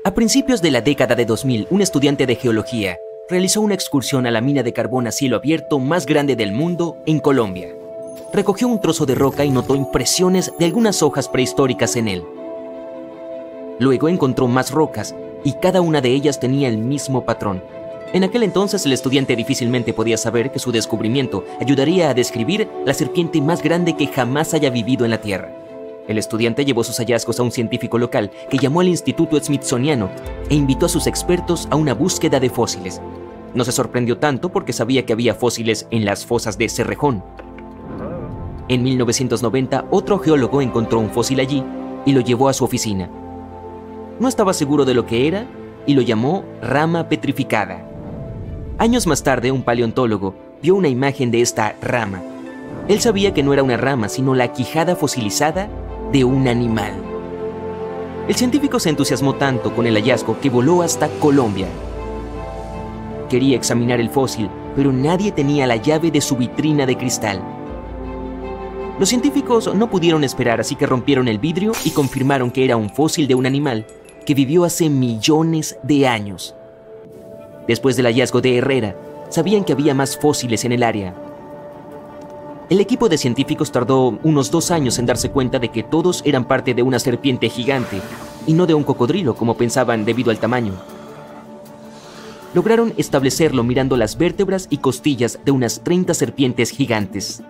A principios de la década de 2000, un estudiante de geología realizó una excursión a la mina de carbón a cielo abierto más grande del mundo en Colombia. Recogió un trozo de roca y notó impresiones de algunas hojas prehistóricas en él. Luego encontró más rocas y cada una de ellas tenía el mismo patrón. En aquel entonces el estudiante difícilmente podía saber que su descubrimiento ayudaría a describir la serpiente más grande que jamás haya vivido en la Tierra. El estudiante llevó sus hallazgos a un científico local que llamó al Instituto Smithsoniano e invitó a sus expertos a una búsqueda de fósiles. No se sorprendió tanto porque sabía que había fósiles en las fosas de Cerrejón. En 1990, otro geólogo encontró un fósil allí y lo llevó a su oficina. No estaba seguro de lo que era y lo llamó rama petrificada. Años más tarde, un paleontólogo vio una imagen de esta rama. Él sabía que no era una rama, sino la quijada fosilizada de un animal. El científico se entusiasmó tanto con el hallazgo que voló hasta Colombia. Quería examinar el fósil, pero nadie tenía la llave de su vitrina de cristal. Los científicos no pudieron esperar, así que rompieron el vidrio y confirmaron que era un fósil de un animal que vivió hace millones de años. Después del hallazgo de Herrera, sabían que había más fósiles en el área. El equipo de científicos tardó unos 2 años en darse cuenta de que todos eran parte de una serpiente gigante y no de un cocodrilo como pensaban debido al tamaño. Lograron establecerlo mirando las vértebras y costillas de unas 30 serpientes gigantes.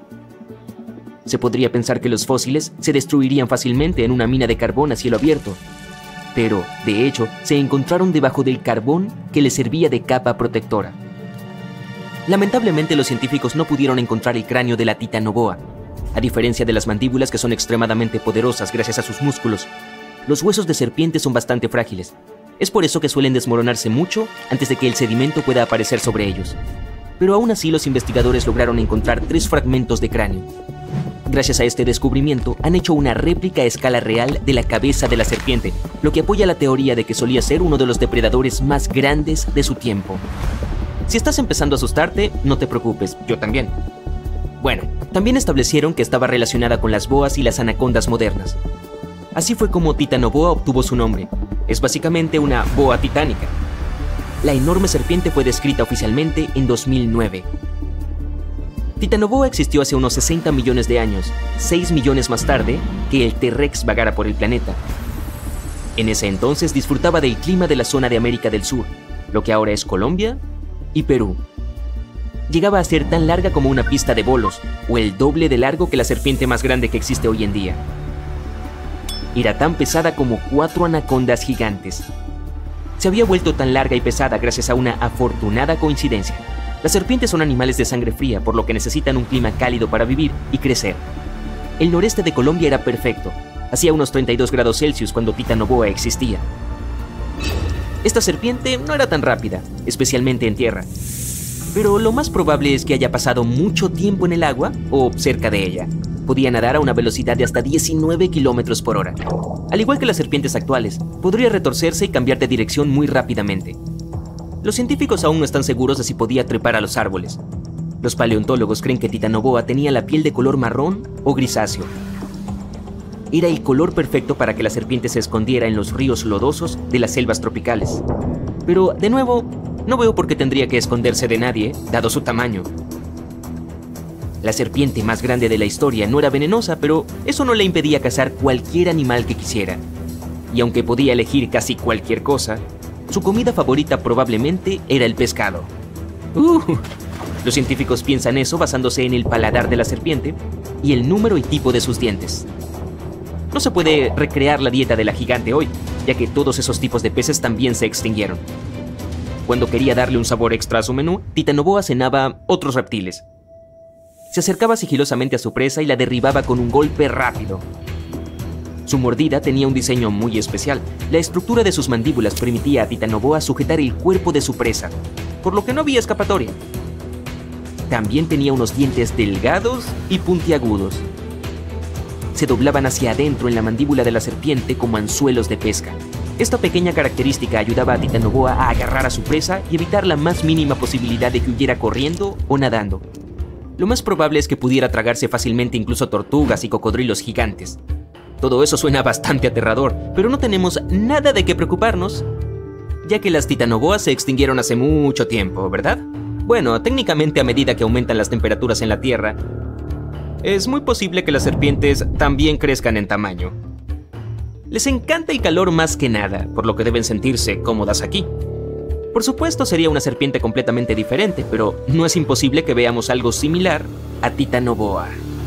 Se podría pensar que los fósiles se destruirían fácilmente en una mina de carbón a cielo abierto, pero, de hecho, se encontraron debajo del carbón que les servía de capa protectora. Lamentablemente, los científicos no pudieron encontrar el cráneo de la titanoboa. A diferencia de las mandíbulas, que son extremadamente poderosas gracias a sus músculos, los huesos de serpiente son bastante frágiles. Es por eso que suelen desmoronarse mucho antes de que el sedimento pueda aparecer sobre ellos. Pero aún así, los investigadores lograron encontrar 3 fragmentos de cráneo. Gracias a este descubrimiento, han hecho una réplica a escala real de la cabeza de la serpiente, lo que apoya la teoría de que solía ser uno de los depredadores más grandes de su tiempo. Si estás empezando a asustarte, no te preocupes, yo también. Bueno, también establecieron que estaba relacionada con las boas y las anacondas modernas. Así fue como Titanoboa obtuvo su nombre. Es básicamente una boa titánica. La enorme serpiente fue descrita oficialmente en 2009. Titanoboa existió hace unos 60 millones de años, 6 millones más tarde que el T-Rex vagara por el planeta. En ese entonces disfrutaba del clima de la zona de América del Sur, lo que ahora es Colombia y Perú. Llegaba a ser tan larga como una pista de bolos, o el doble de largo que la serpiente más grande que existe hoy en día. Era tan pesada como 4 anacondas gigantes. Se había vuelto tan larga y pesada gracias a una afortunada coincidencia. Las serpientes son animales de sangre fría, por lo que necesitan un clima cálido para vivir y crecer. El noreste de Colombia era perfecto. Hacía unos 32 grados Celsius cuando Titanoboa existía. Esta serpiente no era tan rápida, especialmente en tierra. Pero lo más probable es que haya pasado mucho tiempo en el agua o cerca de ella. Podía nadar a una velocidad de hasta 19 kilómetros por hora. Al igual que las serpientes actuales, podría retorcerse y cambiar de dirección muy rápidamente. Los científicos aún no están seguros de si podía trepar a los árboles. Los paleontólogos creen que Titanoboa tenía la piel de color marrón o grisáceo. Era el color perfecto para que la serpiente se escondiera en los ríos lodosos de las selvas tropicales. Pero, de nuevo, no veo por qué tendría que esconderse de nadie, dado su tamaño. La serpiente más grande de la historia no era venenosa, pero eso no le impedía cazar cualquier animal que quisiera. Y aunque podía elegir casi cualquier cosa, su comida favorita probablemente era el pescado. Los científicos piensan eso basándose en el paladar de la serpiente y el número y tipo de sus dientes. No se puede recrear la dieta de la gigante hoy, ya que todos esos tipos de peces también se extinguieron. Cuando quería darle un sabor extra a su menú, Titanoboa cenaba otros reptiles. Se acercaba sigilosamente a su presa y la derribaba con un golpe rápido. Su mordida tenía un diseño muy especial. La estructura de sus mandíbulas permitía a Titanoboa sujetar el cuerpo de su presa, por lo que no había escapatoria. También tenía unos dientes delgados y puntiagudos. Se doblaban hacia adentro en la mandíbula de la serpiente como anzuelos de pesca. Esta pequeña característica ayudaba a Titanoboa a agarrar a su presa y evitar la más mínima posibilidad de que huyera corriendo o nadando. Lo más probable es que pudiera tragarse fácilmente incluso tortugas y cocodrilos gigantes. Todo eso suena bastante aterrador, pero no tenemos nada de qué preocuparnos, ya que las titanoboas se extinguieron hace mucho tiempo, ¿verdad? Bueno, técnicamente a medida que aumentan las temperaturas en la Tierra, es muy posible que las serpientes también crezcan en tamaño. Les encanta el calor más que nada, por lo que deben sentirse cómodas aquí. Por supuesto sería una serpiente completamente diferente, pero no es imposible que veamos algo similar a Titanoboa.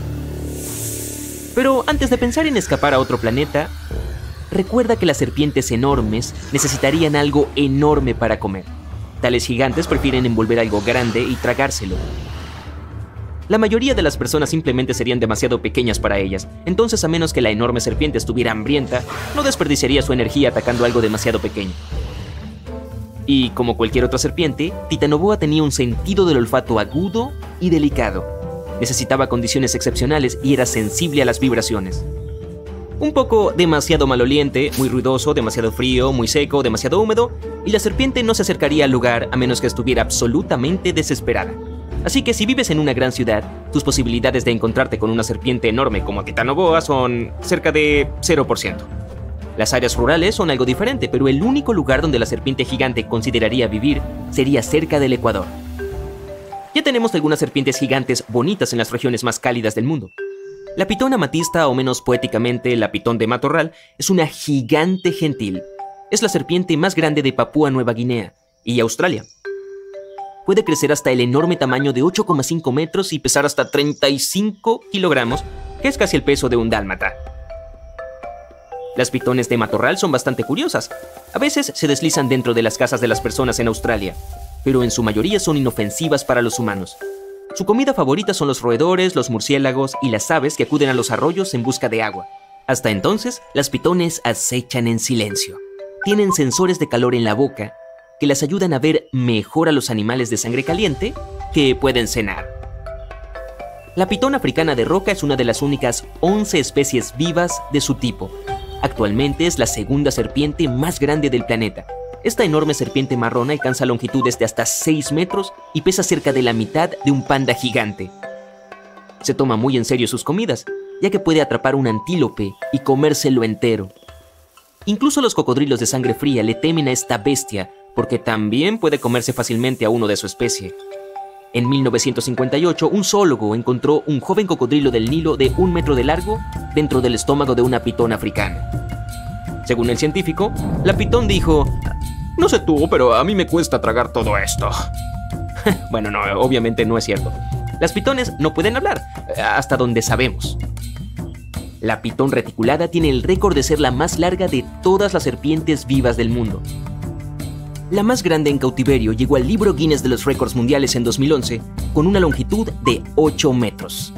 Pero antes de pensar en escapar a otro planeta, recuerda que las serpientes enormes necesitarían algo enorme para comer. Tales gigantes prefieren envolver algo grande y tragárselo. La mayoría de las personas simplemente serían demasiado pequeñas para ellas, entonces a menos que la enorme serpiente estuviera hambrienta, no desperdiciaría su energía atacando algo demasiado pequeño. Y como cualquier otra serpiente, Titanoboa tenía un sentido del olfato agudo y delicado. Necesitaba condiciones excepcionales y era sensible a las vibraciones. Un poco demasiado maloliente, muy ruidoso, demasiado frío, muy seco, demasiado húmedo, y la serpiente no se acercaría al lugar a menos que estuviera absolutamente desesperada. Así que si vives en una gran ciudad, tus posibilidades de encontrarte con una serpiente enorme como Titanoboa son cerca de 0%. Las áreas rurales son algo diferente, pero el único lugar donde la serpiente gigante consideraría vivir sería cerca del Ecuador. Ya tenemos algunas serpientes gigantes bonitas en las regiones más cálidas del mundo. La pitón amatista, o menos poéticamente, la pitón de matorral, es una gigante gentil. Es la serpiente más grande de Papúa Nueva Guinea y Australia. Puede crecer hasta el enorme tamaño de 8,5 metros y pesar hasta 35 kilogramos, que es casi el peso de un dálmata. Las pitones de matorral son bastante curiosas. A veces se deslizan dentro de las casas de las personas en Australia, pero en su mayoría son inofensivas para los humanos. Su comida favorita son los roedores, los murciélagos y las aves que acuden a los arroyos en busca de agua. Hasta entonces, las pitones acechan en silencio. Tienen sensores de calor en la boca que las ayudan a ver mejor a los animales de sangre caliente que pueden cenar. La pitón africana de roca es una de las únicas 11 especies vivas de su tipo. Actualmente es la segunda serpiente más grande del planeta. Esta enorme serpiente marrón alcanza longitudes de hasta 6 metros y pesa cerca de la mitad de un panda gigante. Se toma muy en serio sus comidas, ya que puede atrapar un antílope y comérselo entero. Incluso los cocodrilos de sangre fría le temen a esta bestia, porque también puede comerse fácilmente a uno de su especie. En 1958, un zoólogo encontró un joven cocodrilo del Nilo de 1 metro de largo dentro del estómago de una pitón africana. Según el científico, la pitón dijo: "No sé tú, pero a mí me cuesta tragar todo esto". Bueno, no, obviamente no es cierto. Las pitones no pueden hablar, hasta donde sabemos. La pitón reticulada tiene el récord de ser la más larga de todas las serpientes vivas del mundo. La más grande en cautiverio llegó al libro Guinness de los récords mundiales en 2011 con una longitud de 8 metros.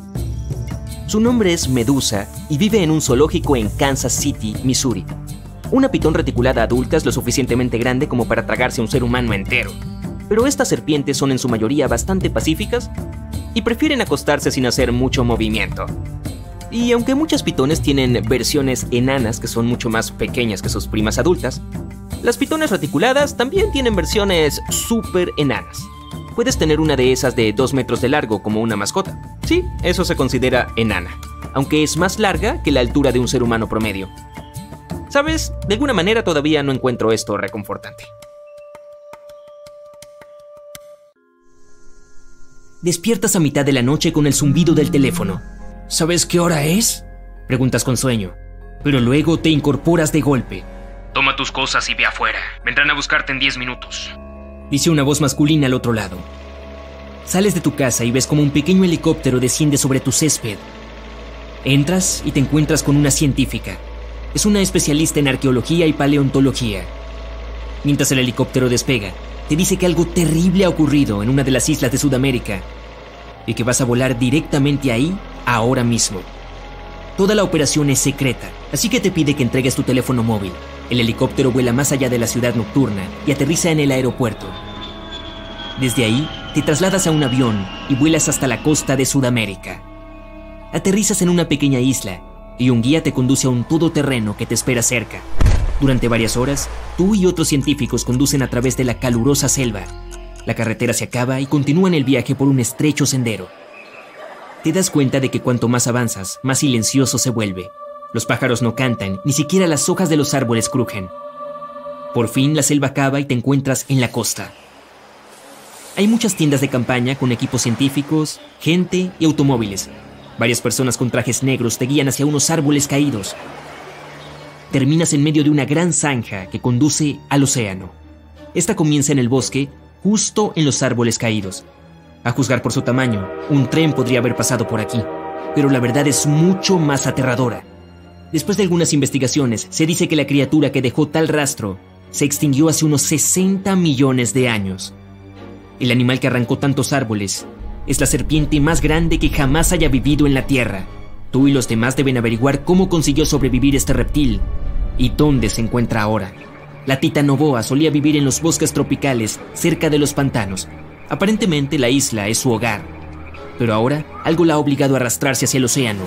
Su nombre es Medusa y vive en un zoológico en Kansas City, Missouri. Una pitón reticulada adulta es lo suficientemente grande como para tragarse a un ser humano entero. Pero estas serpientes son en su mayoría bastante pacíficas y prefieren acostarse sin hacer mucho movimiento. Y aunque muchas pitones tienen versiones enanas que son mucho más pequeñas que sus primas adultas, las pitones reticuladas también tienen versiones súper enanas. Puedes tener una de esas de 2 metros de largo como una mascota. Sí, eso se considera enana, aunque es más larga que la altura de un ser humano promedio. ¿Sabes? De alguna manera todavía no encuentro esto reconfortante. Despiertas a mitad de la noche con el zumbido del teléfono. ¿Sabes qué hora es?, preguntas con sueño, pero luego te incorporas de golpe. Toma tus cosas y ve afuera. Vendrán a buscarte en 10 minutos. Dice una voz masculina al otro lado. Sales de tu casa y ves como un pequeño helicóptero desciende sobre tu césped. Entras y te encuentras con una científica. Es una especialista en arqueología y paleontología. Mientras el helicóptero despega, te dice que algo terrible ha ocurrido en una de las islas de Sudamérica y que vas a volar directamente ahí ahora mismo. Toda la operación es secreta, así que te pide que entregues tu teléfono móvil. El helicóptero vuela más allá de la ciudad nocturna y aterriza en el aeropuerto. Desde ahí, te trasladas a un avión y vuelas hasta la costa de Sudamérica. Aterrizas en una pequeña isla y un guía te conduce a un todoterreno que te espera cerca. Durante varias horas, tú y otros científicos conducen a través de la calurosa selva. La carretera se acaba y continúan el viaje por un estrecho sendero. Te das cuenta de que cuanto más avanzas, más silencioso se vuelve. Los pájaros no cantan, ni siquiera las hojas de los árboles crujen. Por fin la selva acaba y te encuentras en la costa. Hay muchas tiendas de campaña con equipos científicos, gente y automóviles. Varias personas con trajes negros te guían hacia unos árboles caídos. Terminas en medio de una gran zanja que conduce al océano. Esta comienza en el bosque, justo en los árboles caídos. A juzgar por su tamaño, un tren podría haber pasado por aquí, pero la verdad es mucho más aterradora. Después de algunas investigaciones, se dice que la criatura que dejó tal rastro se extinguió hace unos 60 millones de años. El animal que arrancó tantos árboles es la serpiente más grande que jamás haya vivido en la Tierra. Tú y los demás deben averiguar cómo consiguió sobrevivir este reptil y dónde se encuentra ahora. La titanoboa solía vivir en los bosques tropicales cerca de los pantanos. Aparentemente la isla es su hogar, pero ahora algo la ha obligado a arrastrarse hacia el océano.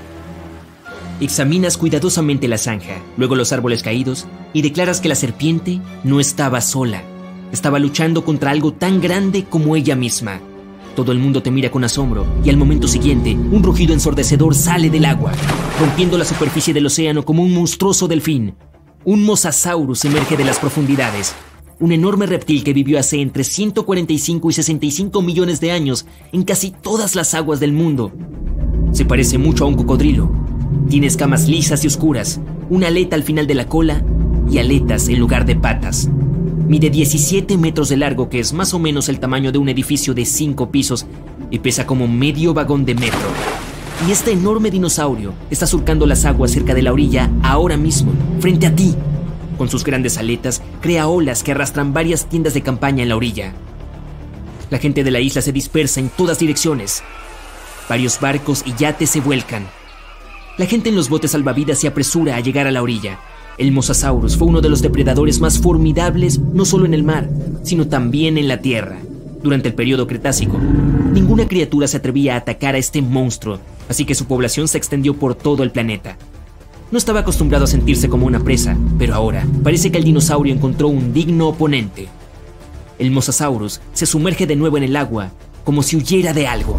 Examinas cuidadosamente la zanja, luego los árboles caídos, y declaras que la serpiente no estaba sola. Estaba luchando contra algo tan grande como ella misma. Todo el mundo te mira con asombro, y al momento siguiente, un rugido ensordecedor sale del agua, rompiendo la superficie del océano como un monstruoso delfín. Un mosasaurus emerge de las profundidades, un enorme reptil que vivió hace entre 145 y 65 millones de años en casi todas las aguas del mundo. Se parece mucho a un cocodrilo. Tiene escamas lisas y oscuras, una aleta al final de la cola y aletas en lugar de patas. Mide 17 metros de largo, que es más o menos el tamaño de un edificio de 5 pisos, y pesa como medio vagón de metro. Y este enorme dinosaurio está surcando las aguas cerca de la orilla ahora mismo, frente a ti. Con sus grandes aletas, crea olas que arrastran varias tiendas de campaña en la orilla. La gente de la isla se dispersa en todas direcciones. Varios barcos y yates se vuelcan. La gente en los botes salvavidas se apresura a llegar a la orilla. El Mosasaurus fue uno de los depredadores más formidables no solo en el mar, sino también en la tierra. Durante el periodo Cretácico, ninguna criatura se atrevía a atacar a este monstruo, así que su población se extendió por todo el planeta. No estaba acostumbrado a sentirse como una presa, pero ahora parece que el dinosaurio encontró un digno oponente. El Mosasaurus se sumerge de nuevo en el agua, como si huyera de algo.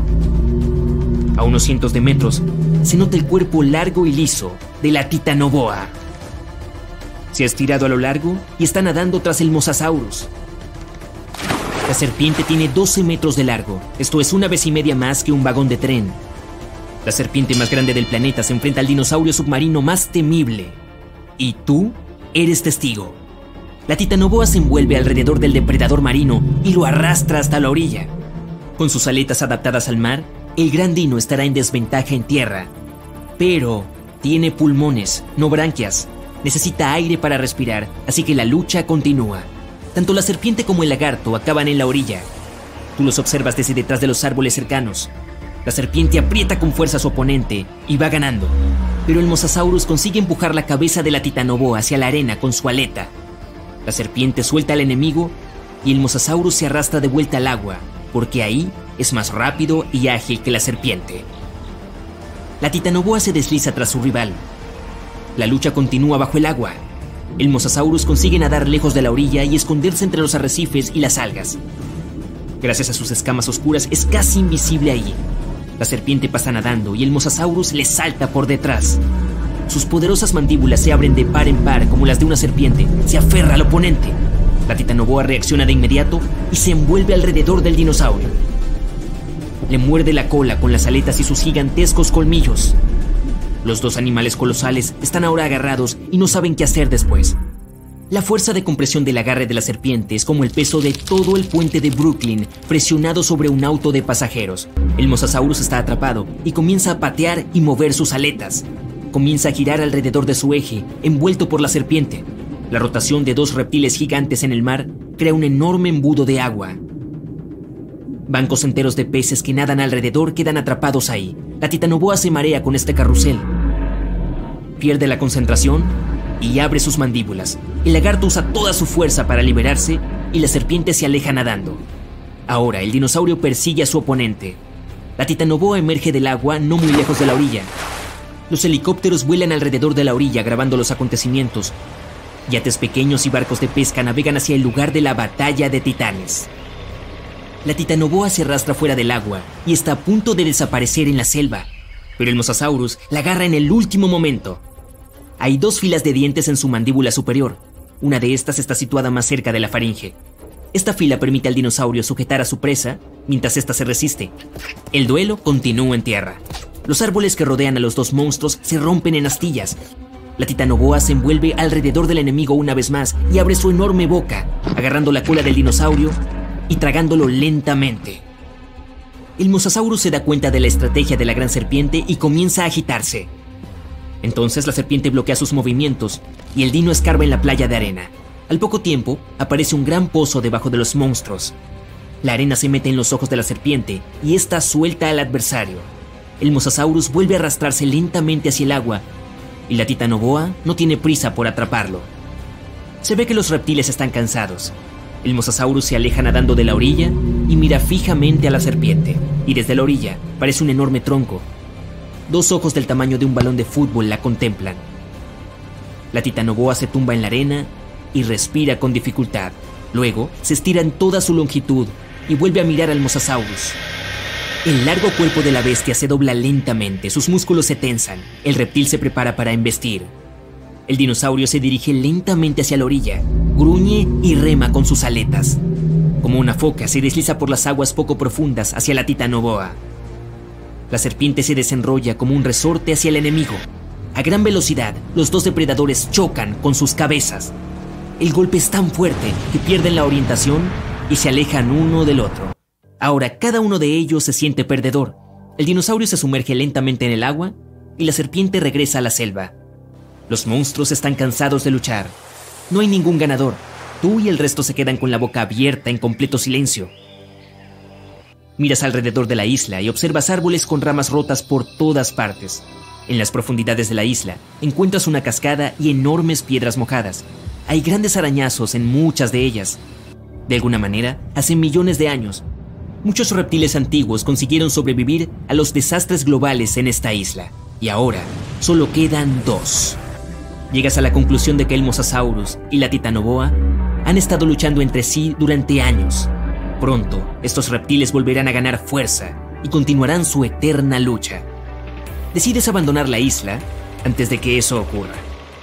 A unos cientos de metros, se nota el cuerpo largo y liso de la titanoboa. Se ha estirado a lo largo y está nadando tras el Mosasaurus. La serpiente tiene 12 metros de largo, esto es 1,5 veces más que un vagón de tren. La serpiente más grande del planeta se enfrenta al dinosaurio submarino más temible. Y tú eres testigo. La titanoboa se envuelve alrededor del depredador marino y lo arrastra hasta la orilla. Con sus aletas adaptadas al mar, el gran dino estará en desventaja en tierra. Pero tiene pulmones, no branquias. Necesita aire para respirar, así que la lucha continúa. Tanto la serpiente como el lagarto acaban en la orilla. Tú los observas desde detrás de los árboles cercanos. La serpiente aprieta con fuerza a su oponente y va ganando. Pero el Mosasaurus consigue empujar la cabeza de la titanoboa hacia la arena con su aleta. La serpiente suelta al enemigo y el Mosasaurus se arrastra de vuelta al agua, porque ahí es más rápido y ágil que la serpiente. La titanoboa se desliza tras su rival. La lucha continúa bajo el agua. El Mosasaurus consigue nadar lejos de la orilla y esconderse entre los arrecifes y las algas. Gracias a sus escamas oscuras es casi invisible ahí. La serpiente pasa nadando y el Mosasaurus le salta por detrás. Sus poderosas mandíbulas se abren de par en par como las de una serpiente. Se aferra al oponente. La titanoboa reacciona de inmediato y se envuelve alrededor del dinosaurio. Le muerde la cola con las aletas y sus gigantescos colmillos. Los dos animales colosales están ahora agarrados y no saben qué hacer después. La fuerza de compresión del agarre de la serpiente es como el peso de todo el puente de Brooklyn presionado sobre un auto de pasajeros. El Mosasaurus está atrapado y comienza a patear y mover sus aletas. Comienza a girar alrededor de su eje, envuelto por la serpiente. La rotación de dos reptiles gigantes en el mar crea un enorme embudo de agua. Bancos enteros de peces que nadan alrededor quedan atrapados ahí. La titanoboa se marea con este carrusel. Pierde la concentración y abre sus mandíbulas. El lagarto usa toda su fuerza para liberarse y la serpiente se aleja nadando. Ahora el dinosaurio persigue a su oponente. La titanoboa emerge del agua no muy lejos de la orilla. Los helicópteros vuelan alrededor de la orilla grabando los acontecimientos. Yates pequeños y barcos de pesca navegan hacia el lugar de la batalla de titanes. La titanoboa se arrastra fuera del agua y está a punto de desaparecer en la selva. Pero el Mosasaurus la agarra en el último momento. Hay 2 filas de dientes en su mandíbula superior. Una de estas está situada más cerca de la faringe. Esta fila permite al dinosaurio sujetar a su presa mientras ésta se resiste. El duelo continúa en tierra. Los árboles que rodean a los 2 monstruos se rompen en astillas. La titanoboa se envuelve alrededor del enemigo una vez más y abre su enorme boca, agarrando la cola del dinosaurio y tragándolo lentamente. El mosasaurus se da cuenta de la estrategia de la gran serpiente y comienza a agitarse. Entonces la serpiente bloquea sus movimientos y el dino escarba en la playa de arena. Al poco tiempo, aparece un gran pozo debajo de los monstruos. La arena se mete en los ojos de la serpiente y ésta suelta al adversario. El mosasaurus vuelve a arrastrarse lentamente hacia el agua y la titanoboa no tiene prisa por atraparlo. Se ve que los reptiles están cansados. El mosasaurus se aleja nadando de la orilla y mira fijamente a la serpiente, y desde la orilla parece un enorme tronco. 2 ojos del tamaño de un balón de fútbol la contemplan. La titanoboa se tumba en la arena y respira con dificultad. Luego se estira en toda su longitud y vuelve a mirar al mosasaurus. El largo cuerpo de la bestia se dobla lentamente, sus músculos se tensan. El reptil se prepara para embestir. El dinosaurio se dirige lentamente hacia la orilla, gruñe y rema con sus aletas. Como una foca, se desliza por las aguas poco profundas hacia la titanoboa. La serpiente se desenrolla como un resorte hacia el enemigo. A gran velocidad, los 2 depredadores chocan con sus cabezas. El golpe es tan fuerte que pierden la orientación y se alejan uno del otro. Ahora cada uno de ellos se siente perdedor. El dinosaurio se sumerge lentamente en el agua y la serpiente regresa a la selva. Los monstruos están cansados de luchar. No hay ningún ganador. Tú y el resto se quedan con la boca abierta en completo silencio. Miras alrededor de la isla y observas árboles con ramas rotas por todas partes. En las profundidades de la isla encuentras una cascada y enormes piedras mojadas. Hay grandes arañazos en muchas de ellas. De alguna manera, hace millones de años, muchos reptiles antiguos consiguieron sobrevivir a los desastres globales en esta isla. Y ahora, solo quedan 2. Llegas a la conclusión de que el mosasaurus y la titanoboa han estado luchando entre sí durante años. Pronto, estos reptiles volverán a ganar fuerza y continuarán su eterna lucha. Decides abandonar la isla antes de que eso ocurra.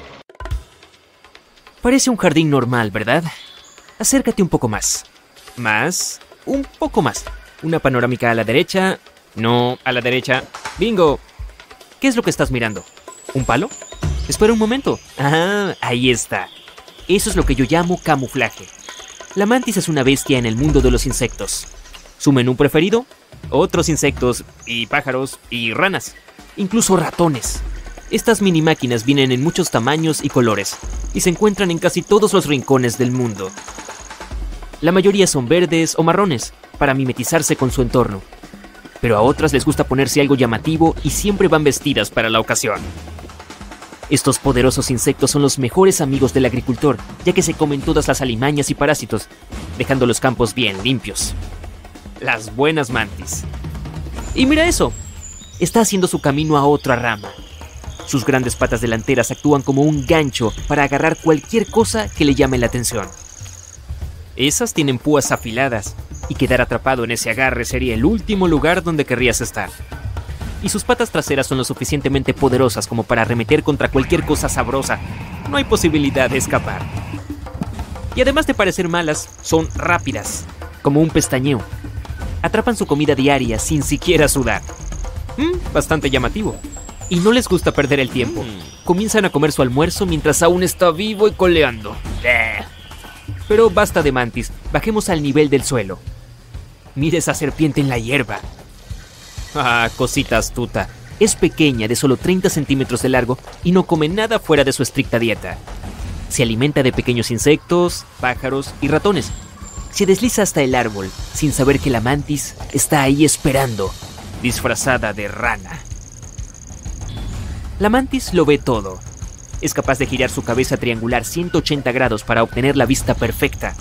Parece un jardín normal, ¿verdad? Acércate un poco más. Más. Un poco más. Una panorámica a la derecha. No, a la derecha. ¡Bingo! ¿Qué es lo que estás mirando? ¿Un palo? Espera un momento. Ah, ahí está. Eso es lo que yo llamo camuflaje. La mantis es una bestia en el mundo de los insectos. ¿Su menú preferido? Otros insectos, y pájaros, y ranas. Incluso ratones. Estas mini máquinas vienen en muchos tamaños y colores, y se encuentran en casi todos los rincones del mundo. La mayoría son verdes o marrones, para mimetizarse con su entorno. Pero a otras les gusta ponerse algo llamativo y siempre van vestidas para la ocasión. Estos poderosos insectos son los mejores amigos del agricultor, ya que se comen todas las alimañas y parásitos, dejando los campos bien limpios. Las buenas mantis. Y mira eso, está haciendo su camino a otra rama. Sus grandes patas delanteras actúan como un gancho para agarrar cualquier cosa que le llame la atención. Esas tienen púas afiladas, y quedar atrapado en ese agarre sería el último lugar donde querrías estar. Y sus patas traseras son lo suficientemente poderosas como para arremeter contra cualquier cosa sabrosa. No hay posibilidad de escapar. Y además de parecer malas, son rápidas, como un pestañeo. Atrapan su comida diaria sin siquiera sudar. Bastante llamativo. Y no les gusta perder el tiempo. Comienzan a comer su almuerzo mientras aún está vivo y coleando. Pero basta de mantis, bajemos al nivel del suelo. Mira esa serpiente en la hierba. Ah, cosita astuta. Es pequeña, de solo 30 centímetros de largo, y no come nada fuera de su estricta dieta. Se alimenta de pequeños insectos, pájaros y ratones. Se desliza hasta el árbol, sin saber que la mantis está ahí esperando, disfrazada de rana. La mantis lo ve todo. Es capaz de girar su cabeza triangular 180 grados para obtener la vista perfecta.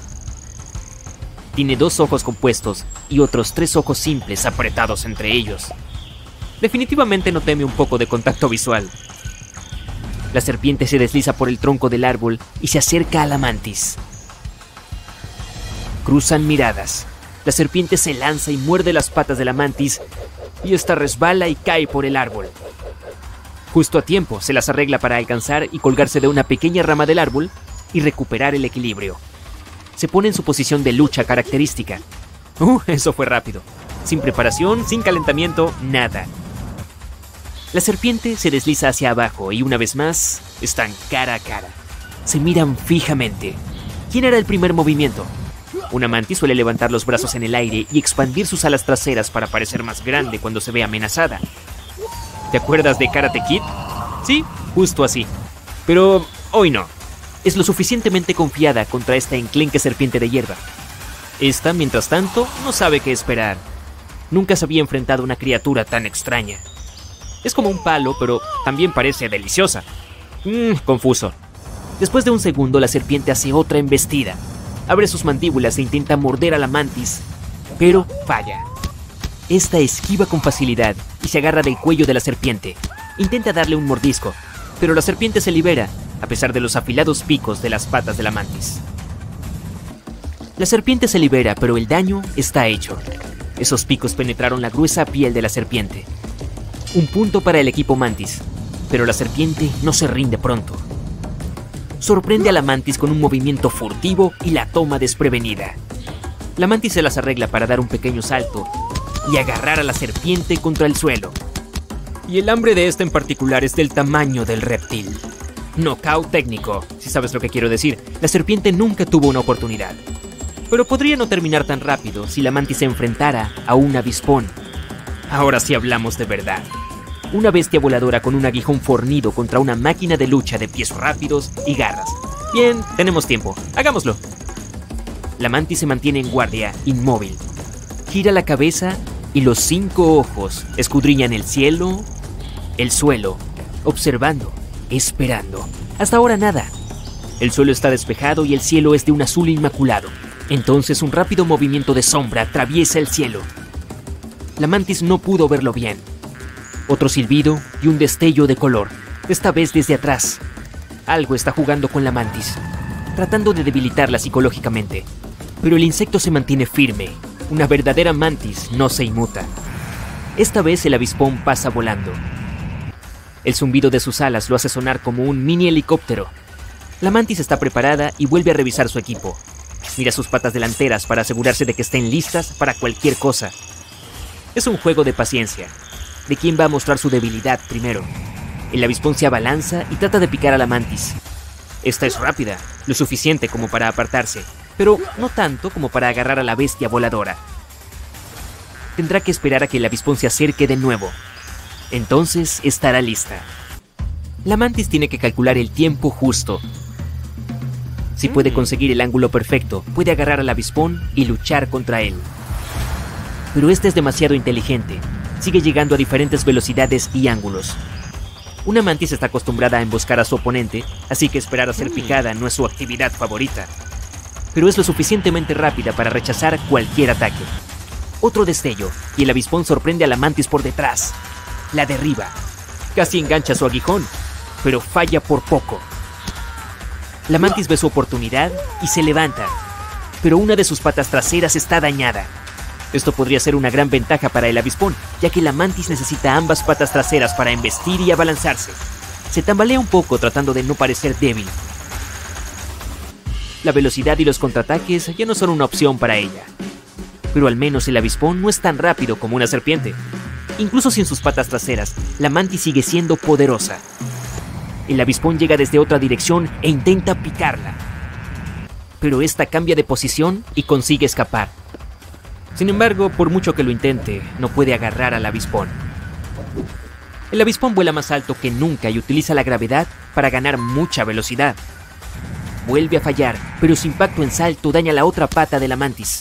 Tiene 2 ojos compuestos y otros 3 ojos simples apretados entre ellos. Definitivamente no teme un poco de contacto visual. La serpiente se desliza por el tronco del árbol y se acerca a la mantis. Cruzan miradas. La serpiente se lanza y muerde las patas de la mantis y esta resbala y cae por el árbol. Justo a tiempo, se las arregla para alcanzar y colgarse de una pequeña rama del árbol y recuperar el equilibrio. Se pone en su posición de lucha característica. Eso fue rápido. Sin preparación, sin calentamiento, nada. La serpiente se desliza hacia abajo y una vez más, están cara a cara. Se miran fijamente. ¿Quién hará el primer movimiento? Una mantis suele levantar los brazos en el aire y expandir sus alas traseras para parecer más grande cuando se ve amenazada. ¿Te acuerdas de Karate Kid? Sí, justo así. Pero hoy no. Es lo suficientemente confiada contra esta enclenque serpiente de hierba. Esta, mientras tanto, no sabe qué esperar. Nunca se había enfrentado a una criatura tan extraña. Es como un palo, pero también parece deliciosa. Confuso. Después de un segundo, la serpiente hace otra embestida. Abre sus mandíbulas e intenta morder a la mantis, pero falla. Esta esquiva con facilidad y se agarra del cuello de la serpiente. Intenta darle un mordisco, pero la serpiente se libera, a pesar de los afilados picos de las patas de la mantis. La serpiente se libera, pero el daño está hecho. Esos picos penetraron la gruesa piel de la serpiente. Un punto para el equipo mantis, pero la serpiente no se rinde pronto. Sorprende a la mantis con un movimiento furtivo y la toma desprevenida. La mantis se las arregla para dar un pequeño salto y agarrar a la serpiente contra el suelo. Y el hambre de esta en particular es del tamaño del reptil. Knockout técnico, si sabes lo que quiero decir. La serpiente nunca tuvo una oportunidad. Pero podría no terminar tan rápido si la mantis se enfrentara a un avispón. Ahora sí hablamos de verdad. Una bestia voladora con un aguijón fornido contra una máquina de lucha de pies rápidos y garras. Bien, tenemos tiempo. Hagámoslo. La mantis se mantiene en guardia, inmóvil. Gira la cabeza y los 5 ojos escudriñan el cielo, el suelo, observando, esperando. Hasta ahora nada. El suelo está despejado y el cielo es de un azul inmaculado. Entonces un rápido movimiento de sombra atraviesa el cielo. La mantis no pudo verlo bien. Otro silbido y un destello de color, esta vez desde atrás. Algo está jugando con la mantis, tratando de debilitarla psicológicamente. Pero el insecto se mantiene firme. Una verdadera mantis no se inmuta. Esta vez el avispón pasa volando. El zumbido de sus alas lo hace sonar como un mini helicóptero. La mantis está preparada y vuelve a revisar su equipo. Mira sus patas delanteras para asegurarse de que estén listas para cualquier cosa. Es un juego de paciencia. De quién va a mostrar su debilidad primero. El avispón se abalanza y trata de picar a la mantis. Esta es rápida, lo suficiente como para apartarse, pero no tanto como para agarrar a la bestia voladora. Tendrá que esperar a que el avispón se acerque de nuevo. Entonces estará lista. La mantis tiene que calcular el tiempo justo. Si puede conseguir el ángulo perfecto, puede agarrar al avispón y luchar contra él. Pero este es demasiado inteligente. Sigue llegando a diferentes velocidades y ángulos. Una mantis está acostumbrada a emboscar a su oponente, así que esperar a ser picada no es su actividad favorita. Pero es lo suficientemente rápida para rechazar cualquier ataque. Otro destello, y el avispón sorprende a la mantis por detrás. La derriba. Casi engancha su aguijón, pero falla por poco. La mantis ve su oportunidad y se levanta, pero una de sus patas traseras está dañada. Esto podría ser una gran ventaja para el avispón, ya que la mantis necesita ambas patas traseras para embestir y abalanzarse. Se tambalea un poco tratando de no parecer débil. La velocidad y los contraataques ya no son una opción para ella. Pero al menos el avispón no es tan rápido como una serpiente. Incluso sin sus patas traseras, la mantis sigue siendo poderosa. El avispón llega desde otra dirección e intenta picarla. Pero esta cambia de posición y consigue escapar. Sin embargo, por mucho que lo intente, no puede agarrar al avispón. El avispón vuela más alto que nunca y utiliza la gravedad para ganar mucha velocidad. Vuelve a fallar, pero su impacto en salto daña la otra pata de la mantis.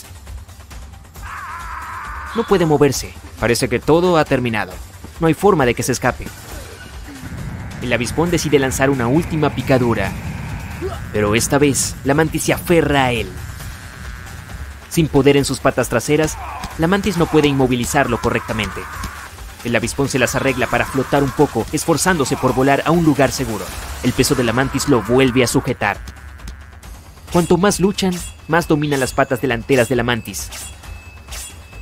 No puede moverse. Parece que todo ha terminado. No hay forma de que se escape. El avispón decide lanzar una última picadura. Pero esta vez, la mantis se aferra a él. Sin poder en sus patas traseras, la mantis no puede inmovilizarlo correctamente. El avispón se las arregla para flotar un poco, esforzándose por volar a un lugar seguro. El peso de la mantis lo vuelve a sujetar. Cuanto más luchan, más dominan las patas delanteras de la mantis.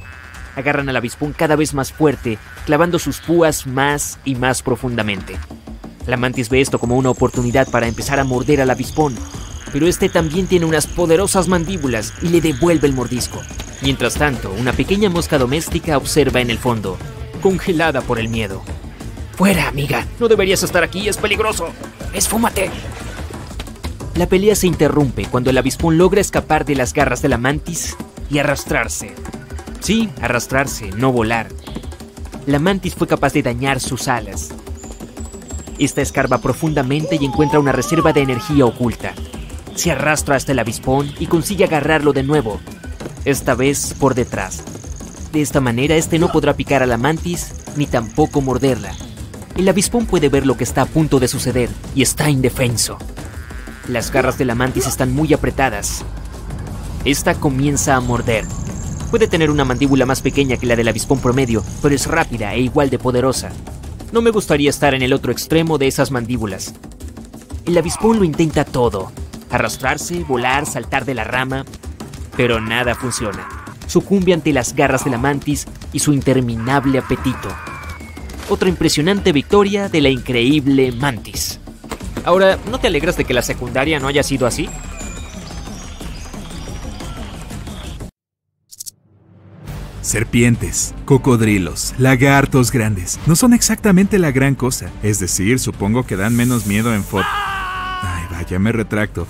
Agarran al avispón cada vez más fuerte, clavando sus púas más y más profundamente. La mantis ve esto como una oportunidad para empezar a morder al avispón, pero este también tiene unas poderosas mandíbulas y le devuelve el mordisco. Mientras tanto, una pequeña mosca doméstica observa en el fondo, congelada por el miedo. ¡Fuera, amiga! No deberías estar aquí, es peligroso. ¡Esfúmate! La pelea se interrumpe cuando el avispón logra escapar de las garras de la mantis y arrastrarse. Sí, arrastrarse, no volar. La mantis fue capaz de dañar sus alas. Esta escarba profundamente y encuentra una reserva de energía oculta. Se arrastra hasta el avispón y consigue agarrarlo de nuevo, esta vez por detrás. De esta manera, este no podrá picar a la mantis ni tampoco morderla. El avispón puede ver lo que está a punto de suceder y está indefenso. Las garras de la mantis están muy apretadas. Esta comienza a morder. Puede tener una mandíbula más pequeña que la del avispón promedio, pero es rápida e igual de poderosa. No me gustaría estar en el otro extremo de esas mandíbulas. El avispón lo intenta todo. Arrastrarse, volar, saltar de la rama, pero nada funciona. Sucumbe ante las garras de la mantis y su interminable apetito. Otra impresionante victoria de la increíble mantis. Ahora, ¿no te alegras de que la secundaria no haya sido así? Serpientes, cocodrilos, lagartos grandes. No son exactamente la gran cosa. Es decir, supongo que dan menos miedo en foto. Ay, vaya, me retracto.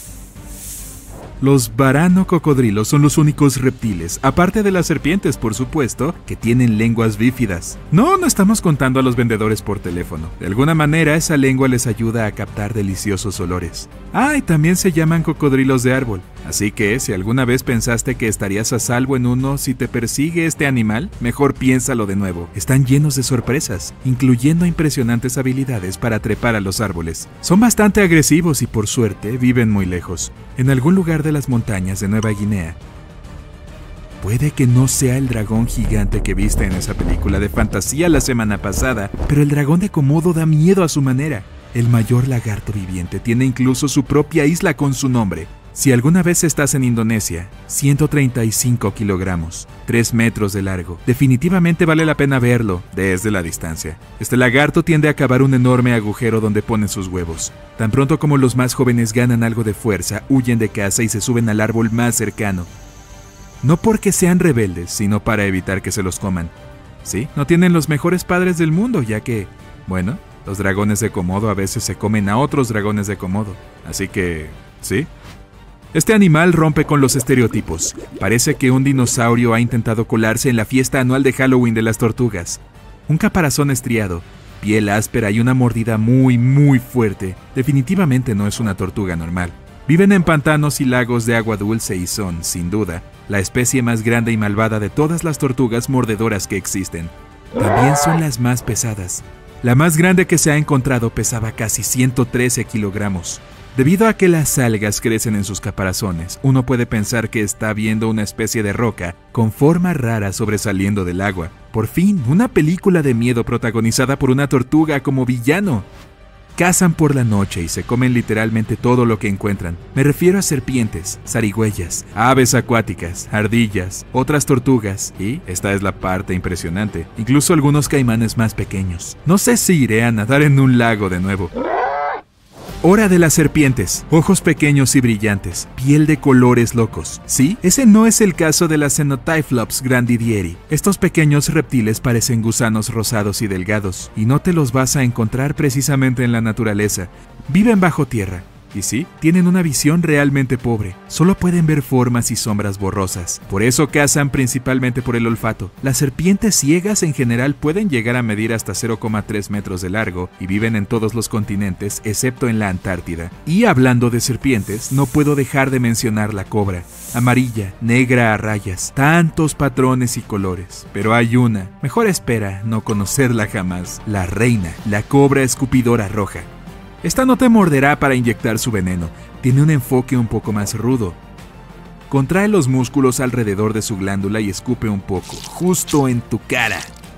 Los varanococodrilos son los únicos reptiles, aparte de las serpientes, por supuesto, que tienen lenguas bífidas. No estamos contando a los vendedores por teléfono. De alguna manera, esa lengua les ayuda a captar deliciosos olores. Y también se llaman cocodrilos de árbol. Así que, si alguna vez pensaste que estarías a salvo en uno si te persigue este animal, mejor piénsalo de nuevo. Están llenos de sorpresas, incluyendo impresionantes habilidades para trepar a los árboles. Son bastante agresivos y, por suerte, viven muy lejos, en algún lugar de las montañas de Nueva Guinea. Puede que no sea el dragón gigante que viste en esa película de fantasía la semana pasada, pero el dragón de Komodo da miedo a su manera. El mayor lagarto viviente tiene incluso su propia isla con su nombre. Si alguna vez estás en Indonesia, 135 kilogramos, 3 metros de largo. Definitivamente vale la pena verlo desde la distancia. Este lagarto tiende a cavar un enorme agujero donde ponen sus huevos. Tan pronto como los más jóvenes ganan algo de fuerza, huyen de casa y se suben al árbol más cercano. No porque sean rebeldes, sino para evitar que se los coman. Sí, no tienen los mejores padres del mundo, ya que, bueno, los dragones de Komodo a veces se comen a otros dragones de Komodo. Así que, sí. Este animal rompe con los estereotipos. Parece que un dinosaurio ha intentado colarse en la fiesta anual de Halloween de las tortugas. Un caparazón estriado, piel áspera y una mordida muy fuerte. Definitivamente no es una tortuga normal. Viven en pantanos y lagos de agua dulce y son, sin duda, la especie más grande y malvada de todas las tortugas mordedoras que existen. También son las más pesadas. La más grande que se ha encontrado pesaba casi 113 kilogramos. Debido a que las algas crecen en sus caparazones, uno puede pensar que está viendo una especie de roca con forma rara sobresaliendo del agua. Por fin, una película de miedo protagonizada por una tortuga como villano. Cazan por la noche y se comen literalmente todo lo que encuentran. Me refiero a serpientes, zarigüeyas, aves acuáticas, ardillas, otras tortugas y, esta es la parte impresionante, incluso algunos caimanes más pequeños. No sé si iré a nadar en un lago de nuevo. Hora de las serpientes, ojos pequeños y brillantes, piel de colores locos. Sí, ese no es el caso de las Cenotyphlops grandidieri. Estos pequeños reptiles parecen gusanos rosados y delgados, y no te los vas a encontrar precisamente en la naturaleza. Viven bajo tierra. Y sí, tienen una visión realmente pobre. Solo pueden ver formas y sombras borrosas. Por eso cazan principalmente por el olfato. Las serpientes ciegas en general pueden llegar a medir hasta 0,3 metros de largo y viven en todos los continentes excepto en la Antártida. Y hablando de serpientes, no puedo dejar de mencionar la cobra. Amarilla, negra a rayas, tantos patrones y colores. Pero hay una, mejor espera no conocerla jamás. La reina, la cobra escupidora roja. Esta no te morderá para inyectar su veneno, tiene un enfoque un poco más rudo. Contrae los músculos alrededor de su glándula y escupe un poco, justo en tu cara.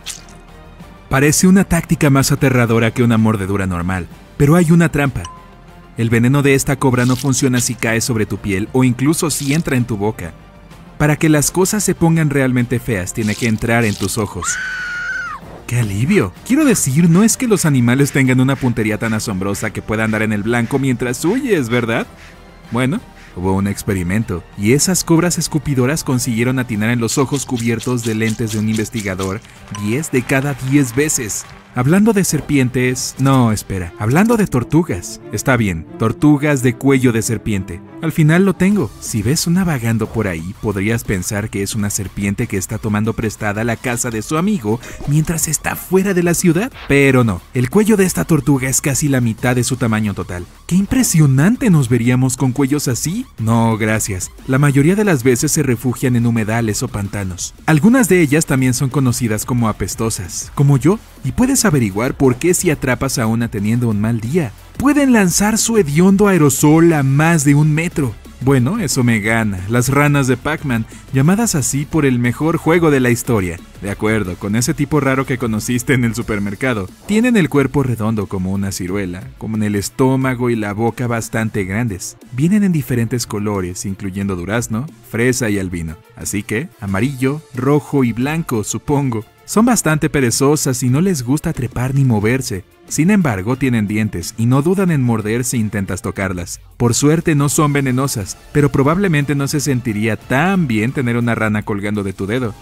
Parece una táctica más aterradora que una mordedura normal, pero hay una trampa. El veneno de esta cobra no funciona si cae sobre tu piel o incluso si entra en tu boca. Para que las cosas se pongan realmente feas, tiene que entrar en tus ojos. ¡Qué alivio! Quiero decir, no es que los animales tengan una puntería tan asombrosa que pueda andar en el blanco mientras huyes, ¿verdad? Bueno, hubo un experimento, y esas cobras escupidoras consiguieron atinar en los ojos cubiertos de lentes de un investigador 10 de cada 10 veces. Hablando de serpientes... No, espera. Hablando de tortugas. Está bien, tortugas de cuello de serpiente. Al final lo tengo. Si ves una vagando por ahí, podrías pensar que es una serpiente que está tomando prestada la casa de su amigo mientras está fuera de la ciudad. Pero no, el cuello de esta tortuga es casi la mitad de su tamaño total. ¡Qué impresionante nos veríamos con cuellos así! No, gracias. La mayoría de las veces se refugian en humedales o pantanos. Algunas de ellas también son conocidas como apestosas, como yo, y puedes averiguar por qué si atrapas a una teniendo un mal día. Pueden lanzar su hediondo aerosol a más de 1 metro. Bueno, eso me gana. Las ranas de Pac-Man, llamadas así por el mejor juego de la historia. De acuerdo, con ese tipo raro que conociste en el supermercado. Tienen el cuerpo redondo como una ciruela, como en el estómago y la boca bastante grandes. Vienen en diferentes colores, incluyendo durazno, fresa y albino. Así que, amarillo, rojo y blanco, supongo. Son bastante perezosas y no les gusta trepar ni moverse. Sin embargo, tienen dientes y no dudan en morder si intentas tocarlas. Por suerte no son venenosas, pero probablemente no se sentiría tan bien tener una rana colgando de tu dedo.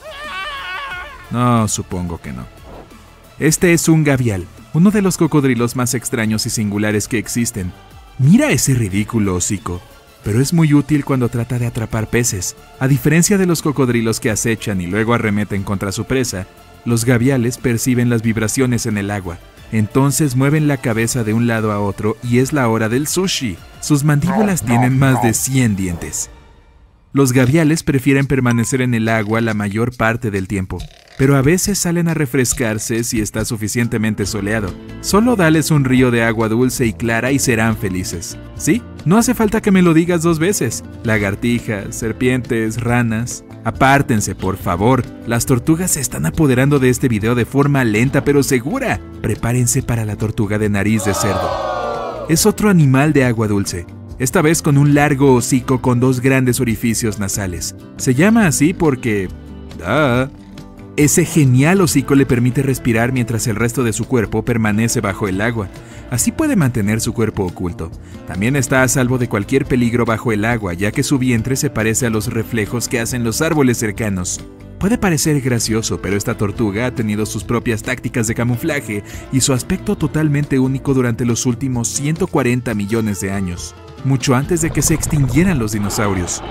No, supongo que no. Este es un gavial, uno de los cocodrilos más extraños y singulares que existen. Mira ese ridículo hocico. Pero es muy útil cuando trata de atrapar peces. A diferencia de los cocodrilos que acechan y luego arremeten contra su presa, los gaviales perciben las vibraciones en el agua. Entonces mueven la cabeza de un lado a otro y es la hora del sushi. Sus mandíbulas tienen más de 100 dientes. Los gaviales prefieren permanecer en el agua la mayor parte del tiempo, pero a veces salen a refrescarse si está suficientemente soleado. Solo dales un río de agua dulce y clara y serán felices. ¿Sí? No hace falta que me lo digas 2 veces. Lagartijas, serpientes, ranas... Apártense, por favor. Las tortugas se están apoderando de este video de forma lenta pero segura. Prepárense para la tortuga de nariz de cerdo. Es otro animal de agua dulce. Esta vez con un largo hocico con 2 grandes orificios nasales. Se llama así porque... Ese genial hocico le permite respirar mientras el resto de su cuerpo permanece bajo el agua. Así puede mantener su cuerpo oculto. También está a salvo de cualquier peligro bajo el agua, ya que su vientre se parece a los reflejos que hacen los árboles cercanos. Puede parecer gracioso, pero esta tortuga ha tenido sus propias tácticas de camuflaje y su aspecto totalmente único durante los últimos 140 millones de años, mucho antes de que se extinguieran los dinosaurios.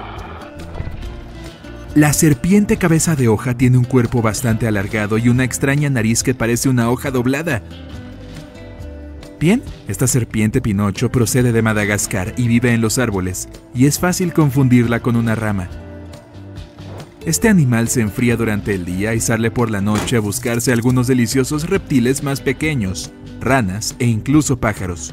La serpiente cabeza de hoja tiene un cuerpo bastante alargado y una extraña nariz que parece una hoja doblada. Bien, esta serpiente Pinocho procede de Madagascar y vive en los árboles, y es fácil confundirla con una rama. Este animal se enfría durante el día y sale por la noche a buscarse algunos deliciosos reptiles más pequeños, ranas e incluso pájaros.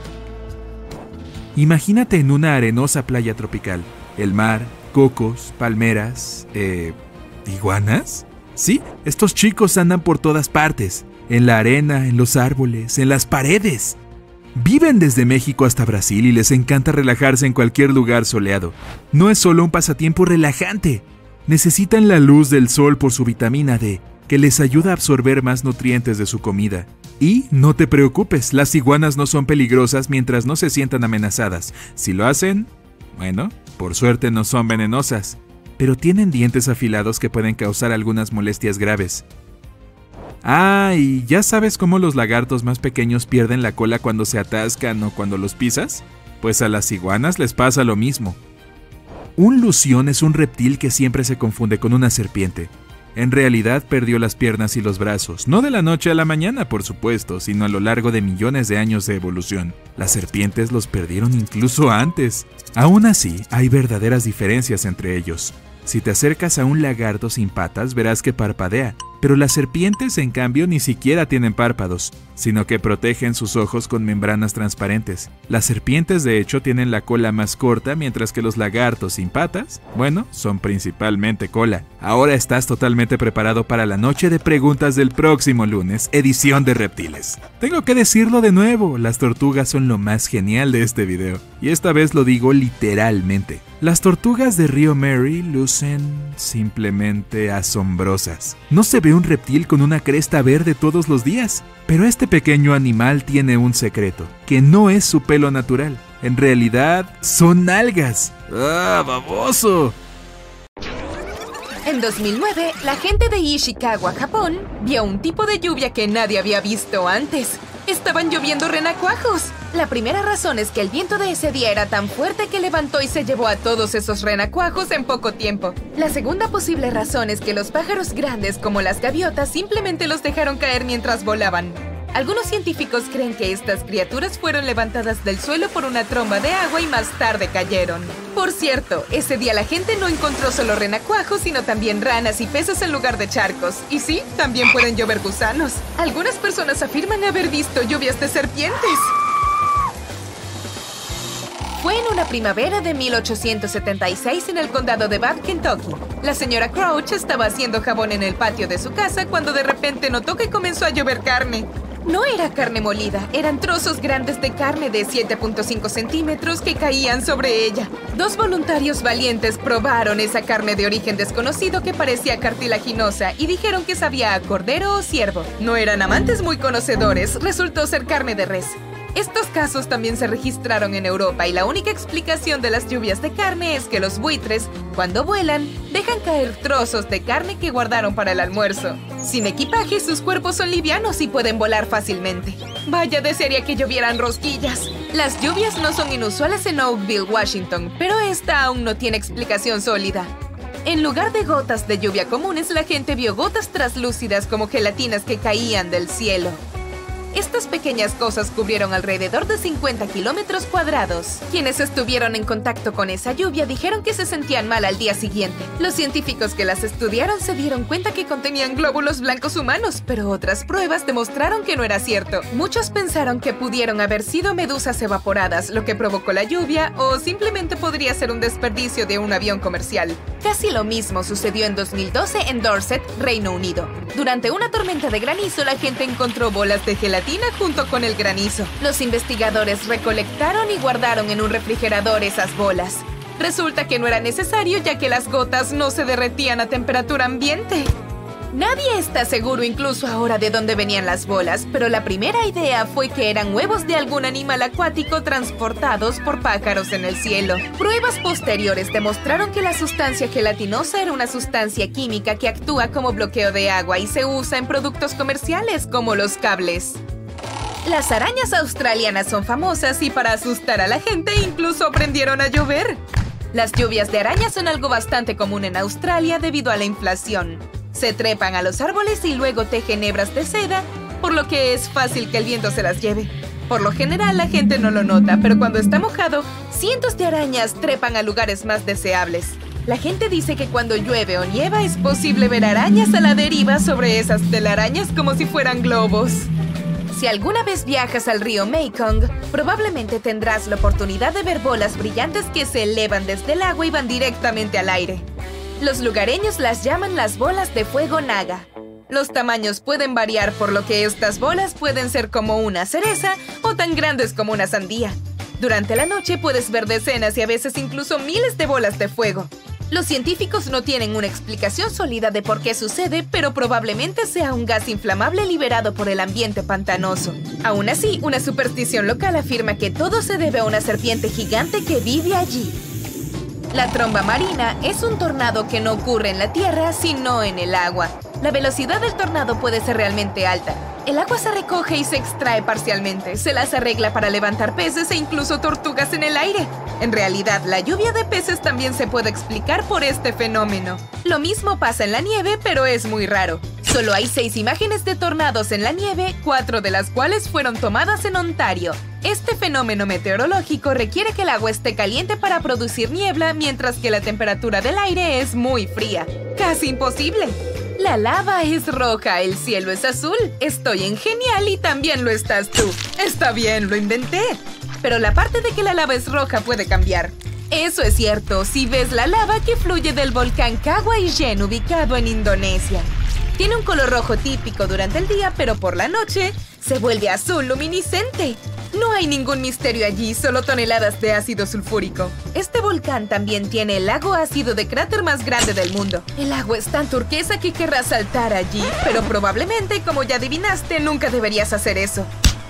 Imagínate en una arenosa playa tropical, el mar, cocos, palmeras, ¿iguanas? Sí, estos chicos andan por todas partes, en la arena, en los árboles, en las paredes. Viven desde México hasta Brasil y les encanta relajarse en cualquier lugar soleado. No es solo un pasatiempo relajante. Necesitan la luz del sol por su vitamina D, que les ayuda a absorber más nutrientes de su comida. Y no te preocupes, las iguanas no son peligrosas mientras no se sientan amenazadas. Si lo hacen, bueno, por suerte no son venenosas, pero tienen dientes afilados que pueden causar algunas molestias graves. ¿Y ya sabes cómo los lagartos más pequeños pierden la cola cuando se atascan o cuando los pisas? Pues a las iguanas les pasa lo mismo. Un lución es un reptil que siempre se confunde con una serpiente. En realidad perdió las piernas y los brazos, no de la noche a la mañana, por supuesto, sino a lo largo de millones de años de evolución. Las serpientes los perdieron incluso antes. Aún así, hay verdaderas diferencias entre ellos. Si te acercas a un lagarto sin patas, verás que parpadea, pero las serpientes, en cambio, ni siquiera tienen párpados, sino que protegen sus ojos con membranas transparentes. Las serpientes, de hecho, tienen la cola más corta, mientras que los lagartos sin patas, bueno, son principalmente cola. Ahora estás totalmente preparado para la noche de preguntas del próximo lunes, edición de reptiles. Tengo que decirlo de nuevo, las tortugas son lo más genial de este video, y esta vez lo digo literalmente. Las tortugas de Río Mary lucen simplemente asombrosas. No se ve un reptil con una cresta verde todos los días, pero este pequeño animal tiene un secreto, que no es su pelo natural. En realidad, son algas. ¡Ah, baboso! En 2009, la gente de Ishikawa, Japón, vio un tipo de lluvia que nadie había visto antes. Estaban lloviendo renacuajos. La primera razón es que el viento de ese día era tan fuerte que levantó y se llevó a todos esos renacuajos en poco tiempo. La segunda posible razón es que los pájaros grandes, como las gaviotas, simplemente los dejaron caer mientras volaban. Algunos científicos creen que estas criaturas fueron levantadas del suelo por una tromba de agua y más tarde cayeron. Por cierto, ese día la gente no encontró solo renacuajos, sino también ranas y peces en lugar de charcos. Y sí, también pueden llover gusanos. Algunas personas afirman haber visto lluvias de serpientes. Fue en una primavera de 1876 en el condado de Bath, Kentucky. La señora Crouch estaba haciendo jabón en el patio de su casa cuando de repente notó que comenzó a llover carne. No era carne molida, eran trozos grandes de carne de 7.5 centímetros que caían sobre ella. Dos voluntarios valientes probaron esa carne de origen desconocido que parecía cartilaginosa y dijeron que sabía a cordero o ciervo. No eran amantes muy conocedores, resultó ser carne de res. Estos casos también se registraron en Europa y la única explicación de las lluvias de carne es que los buitres, cuando vuelan, dejan caer trozos de carne que guardaron para el almuerzo. Sin equipaje, sus cuerpos son livianos y pueden volar fácilmente. Vaya, desearía que llovieran rosquillas. Las lluvias no son inusuales en Oakville, Washington, pero esta aún no tiene explicación sólida. En lugar de gotas de lluvia comunes, la gente vio gotas translúcidas como gelatinas que caían del cielo. Estas pequeñas cosas cubrieron alrededor de 50 kilómetros cuadrados. Quienes estuvieron en contacto con esa lluvia dijeron que se sentían mal al día siguiente. Los científicos que las estudiaron se dieron cuenta que contenían glóbulos blancos humanos, pero otras pruebas demostraron que no era cierto. Muchos pensaron que pudieron haber sido medusas evaporadas, lo que provocó la lluvia, o simplemente podría ser un desperdicio de un avión comercial. Casi lo mismo sucedió en 2012 en Dorset, Reino Unido. Durante una tormenta de granizo, la gente encontró bolas de gelatina junto con el granizo. Los investigadores recolectaron y guardaron en un refrigerador esas bolas. Resulta que no era necesario, ya que las gotas no se derretían a temperatura ambiente. Nadie está seguro incluso ahora de dónde venían las bolas, pero la primera idea fue que eran huevos de algún animal acuático transportados por pájaros en el cielo. Pruebas posteriores demostraron que la sustancia gelatinosa era una sustancia química que actúa como bloqueo de agua y se usa en productos comerciales como los cables. Las arañas australianas son famosas y para asustar a la gente incluso aprendieron a llover. Las lluvias de arañas son algo bastante común en Australia debido a la inflación. Se trepan a los árboles y luego tejen hebras de seda, por lo que es fácil que el viento se las lleve. Por lo general la gente no lo nota, pero cuando está mojado, cientos de arañas trepan a lugares más deseables. La gente dice que cuando llueve o nieva es posible ver arañas a la deriva sobre esas telarañas como si fueran globos. Si alguna vez viajas al río Mekong, probablemente tendrás la oportunidad de ver bolas brillantes que se elevan desde el agua y van directamente al aire. Los lugareños las llaman las bolas de fuego Naga. Los tamaños pueden variar, por lo que estas bolas pueden ser como una cereza o tan grandes como una sandía. Durante la noche puedes ver decenas y a veces incluso miles de bolas de fuego. Los científicos no tienen una explicación sólida de por qué sucede, pero probablemente sea un gas inflamable liberado por el ambiente pantanoso. Aún así, una superstición local afirma que todo se debe a una serpiente gigante que vive allí. La tromba marina es un tornado que no ocurre en la tierra, sino en el agua. La velocidad del tornado puede ser realmente alta. El agua se recoge y se extrae parcialmente. Se las arregla para levantar peces e incluso tortugas en el aire. En realidad, la lluvia de peces también se puede explicar por este fenómeno. Lo mismo pasa en la nieve, pero es muy raro. Solo hay 6 imágenes de tornados en la nieve, 4 de las cuales fueron tomadas en Ontario. Este fenómeno meteorológico requiere que el agua esté caliente para producir niebla, mientras que la temperatura del aire es muy fría. ¡Casi imposible! La lava es roja, el cielo es azul. Estoy en genial y también lo estás tú. Está bien, lo inventé. Pero la parte de que la lava es roja puede cambiar. Eso es cierto si ves la lava que fluye del volcán Kawah Ijen, ubicado en Indonesia. Tiene un color rojo típico durante el día, pero por la noche se vuelve azul luminiscente. No hay ningún misterio allí, solo toneladas de ácido sulfúrico. Este volcán también tiene el lago ácido de cráter más grande del mundo. El agua es tan turquesa que querrás saltar allí, pero probablemente, como ya adivinaste, nunca deberías hacer eso.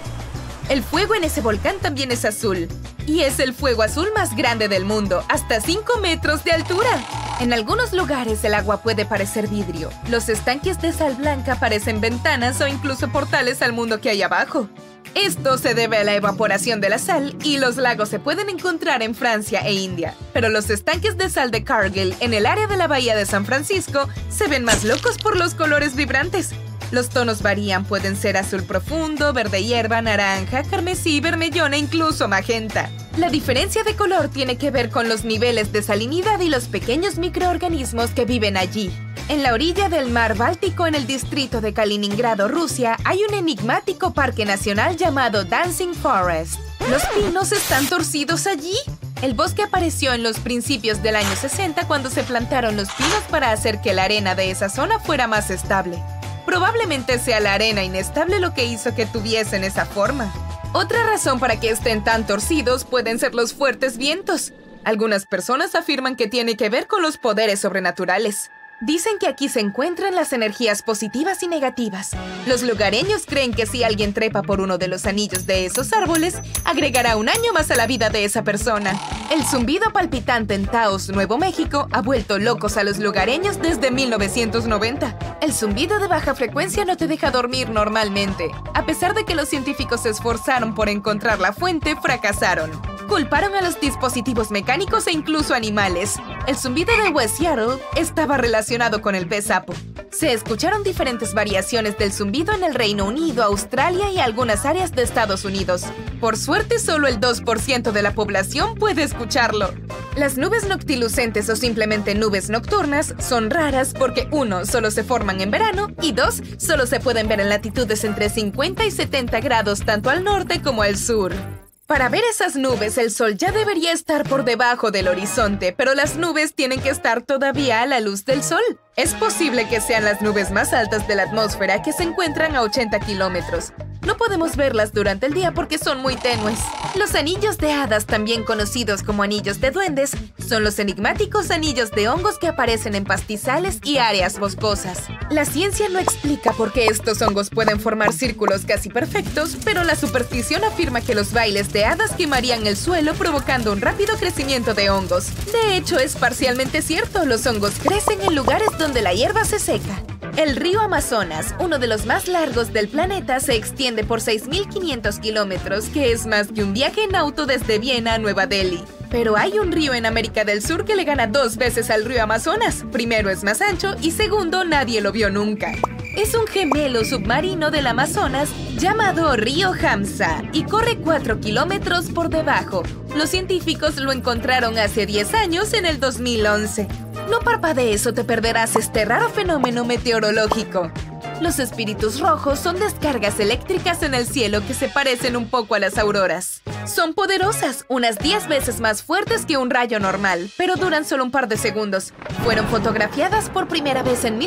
El fuego en ese volcán también es azul. Y es el fuego azul más grande del mundo, hasta 5 metros de altura. En algunos lugares el agua puede parecer vidrio. Los estanques de sal blanca parecen ventanas o incluso portales al mundo que hay abajo. Esto se debe a la evaporación de la sal y los lagos se pueden encontrar en Francia e India. Pero los estanques de sal de Cargill, en el área de la bahía de San Francisco, se ven más locos por los colores vibrantes. Los tonos varían, pueden ser azul profundo, verde hierba, naranja, carmesí, vermellón e incluso magenta. La diferencia de color tiene que ver con los niveles de salinidad y los pequeños microorganismos que viven allí. En la orilla del mar Báltico, en el distrito de Kaliningrado, Rusia, hay un enigmático parque nacional llamado Dancing Forest. ¿Los pinos están torcidos allí? El bosque apareció en los principios del año 60 cuando se plantaron los pinos para hacer que la arena de esa zona fuera más estable. Probablemente sea la arena inestable lo que hizo que tuviesen esa forma. Otra razón para que estén tan torcidos pueden ser los fuertes vientos. Algunas personas afirman que tiene que ver con los poderes sobrenaturales. Dicen que aquí se encuentran las energías positivas y negativas. Los lugareños creen que si alguien trepa por uno de los anillos de esos árboles, agregará un año más a la vida de esa persona. El zumbido palpitante en Taos, Nuevo México, ha vuelto locos a los lugareños desde 1990. El zumbido de baja frecuencia no te deja dormir normalmente. A pesar de que los científicos se esforzaron por encontrar la fuente, fracasaron. Culparon a los dispositivos mecánicos e incluso animales. El zumbido de West Seattle estaba relacionado con el pez sapo. Se escucharon diferentes variaciones del zumbido en el Reino Unido, Australia y algunas áreas de Estados Unidos. Por suerte, solo el 2% de la población puede escucharlo. Las nubes noctilucentes o simplemente nubes nocturnas son raras porque 1. Solo se forman en verano y 2. Solo se pueden ver en latitudes entre 50 y 70 grados tanto al norte como al sur. Para ver esas nubes, el sol ya debería estar por debajo del horizonte, pero las nubes tienen que estar todavía a la luz del sol. Es posible que sean las nubes más altas de la atmósfera que se encuentran a 80 kilómetros. No podemos verlas durante el día porque son muy tenues. Los anillos de hadas, también conocidos como anillos de duendes, son los enigmáticos anillos de hongos que aparecen en pastizales y áreas boscosas. La ciencia no explica por qué estos hongos pueden formar círculos casi perfectos, pero la superstición afirma que los bailes de hadas quemarían el suelo provocando un rápido crecimiento de hongos. De hecho, es parcialmente cierto, los hongos crecen en lugares donde la hierba se seca. El río Amazonas, uno de los más largos del planeta, se extiende por 6.500 kilómetros, que es más que un viaje en auto desde Viena a Nueva Delhi. Pero hay un río en América del Sur que le gana 2 veces al río Amazonas. Primero, es más ancho y segundo, nadie lo vio nunca. Es un gemelo submarino del Amazonas llamado Río Hamza y corre 4 kilómetros por debajo. Los científicos lo encontraron hace 10 años, en el 2011. No parpadees o te perderás este raro fenómeno meteorológico. Los espíritus rojos son descargas eléctricas en el cielo que se parecen un poco a las auroras. Son poderosas, unas 10 veces más fuertes que un rayo normal, pero duran solo un par de segundos. Fueron fotografiadas por primera vez en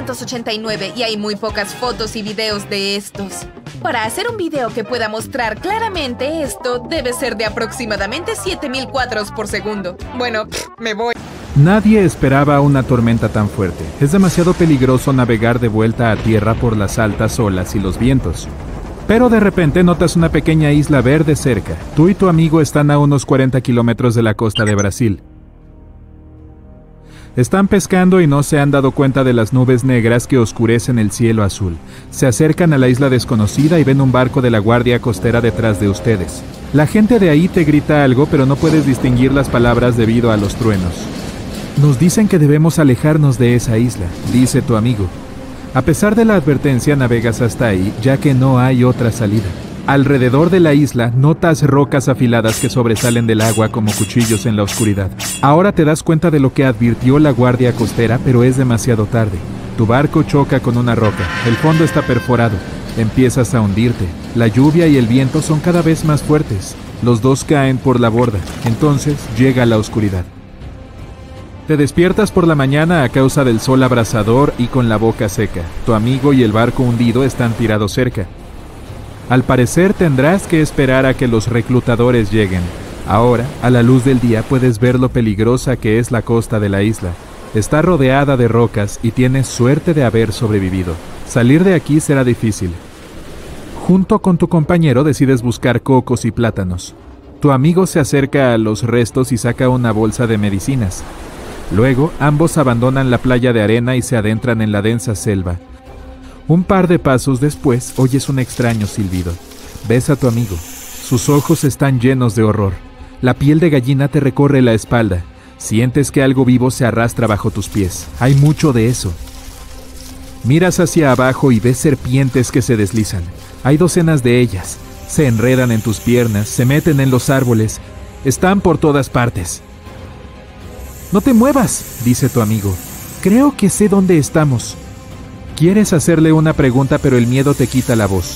1989 y hay muy pocas fotos y videos de estos. Para hacer un video que pueda mostrar claramente esto, debe ser de aproximadamente 7000 cuadros por segundo. Bueno, me voy. Nadie esperaba una tormenta tan fuerte. Es demasiado peligroso navegar de vuelta a tierra por las altas olas y los vientos. Pero de repente notas una pequeña isla verde cerca. Tú y tu amigo están a unos 40 kilómetros de la costa de Brasil. Están pescando y no se han dado cuenta de las nubes negras que oscurecen el cielo azul. Se acercan a la isla desconocida y ven un barco de la guardia costera detrás de ustedes. La gente de ahí te grita algo, pero no puedes distinguir las palabras debido a los truenos. Nos dicen que debemos alejarnos de esa isla, dice tu amigo. A pesar de la advertencia, navegas hasta ahí, ya que no hay otra salida. Alrededor de la isla, notas rocas afiladas que sobresalen del agua como cuchillos en la oscuridad. Ahora te das cuenta de lo que advirtió la guardia costera, pero es demasiado tarde. Tu barco choca con una roca, el fondo está perforado. Empiezas a hundirte. La lluvia y el viento son cada vez más fuertes. Los dos caen por la borda. Entonces llega la oscuridad. Te despiertas por la mañana a causa del sol abrasador y con la boca seca. Tu amigo y el barco hundido están tirados cerca. Al parecer tendrás que esperar a que los reclutadores lleguen. Ahora, a la luz del día puedes ver lo peligrosa que es la costa de la isla. Está rodeada de rocas y tienes suerte de haber sobrevivido. Salir de aquí será difícil. Junto con tu compañero decides buscar cocos y plátanos. Tu amigo se acerca a los restos y saca una bolsa de medicinas. Luego, ambos abandonan la playa de arena y se adentran en la densa selva. Un par de pasos después, oyes un extraño silbido. Ves a tu amigo. Sus ojos están llenos de horror. La piel de gallina te recorre la espalda. Sientes que algo vivo se arrastra bajo tus pies. Hay mucho de eso. Miras hacia abajo y ves serpientes que se deslizan. Hay docenas de ellas. Se enredan en tus piernas, se meten en los árboles. Están por todas partes. «No te muevas», dice tu amigo. «Creo que sé dónde estamos». Quieres hacerle una pregunta, pero el miedo te quita la voz.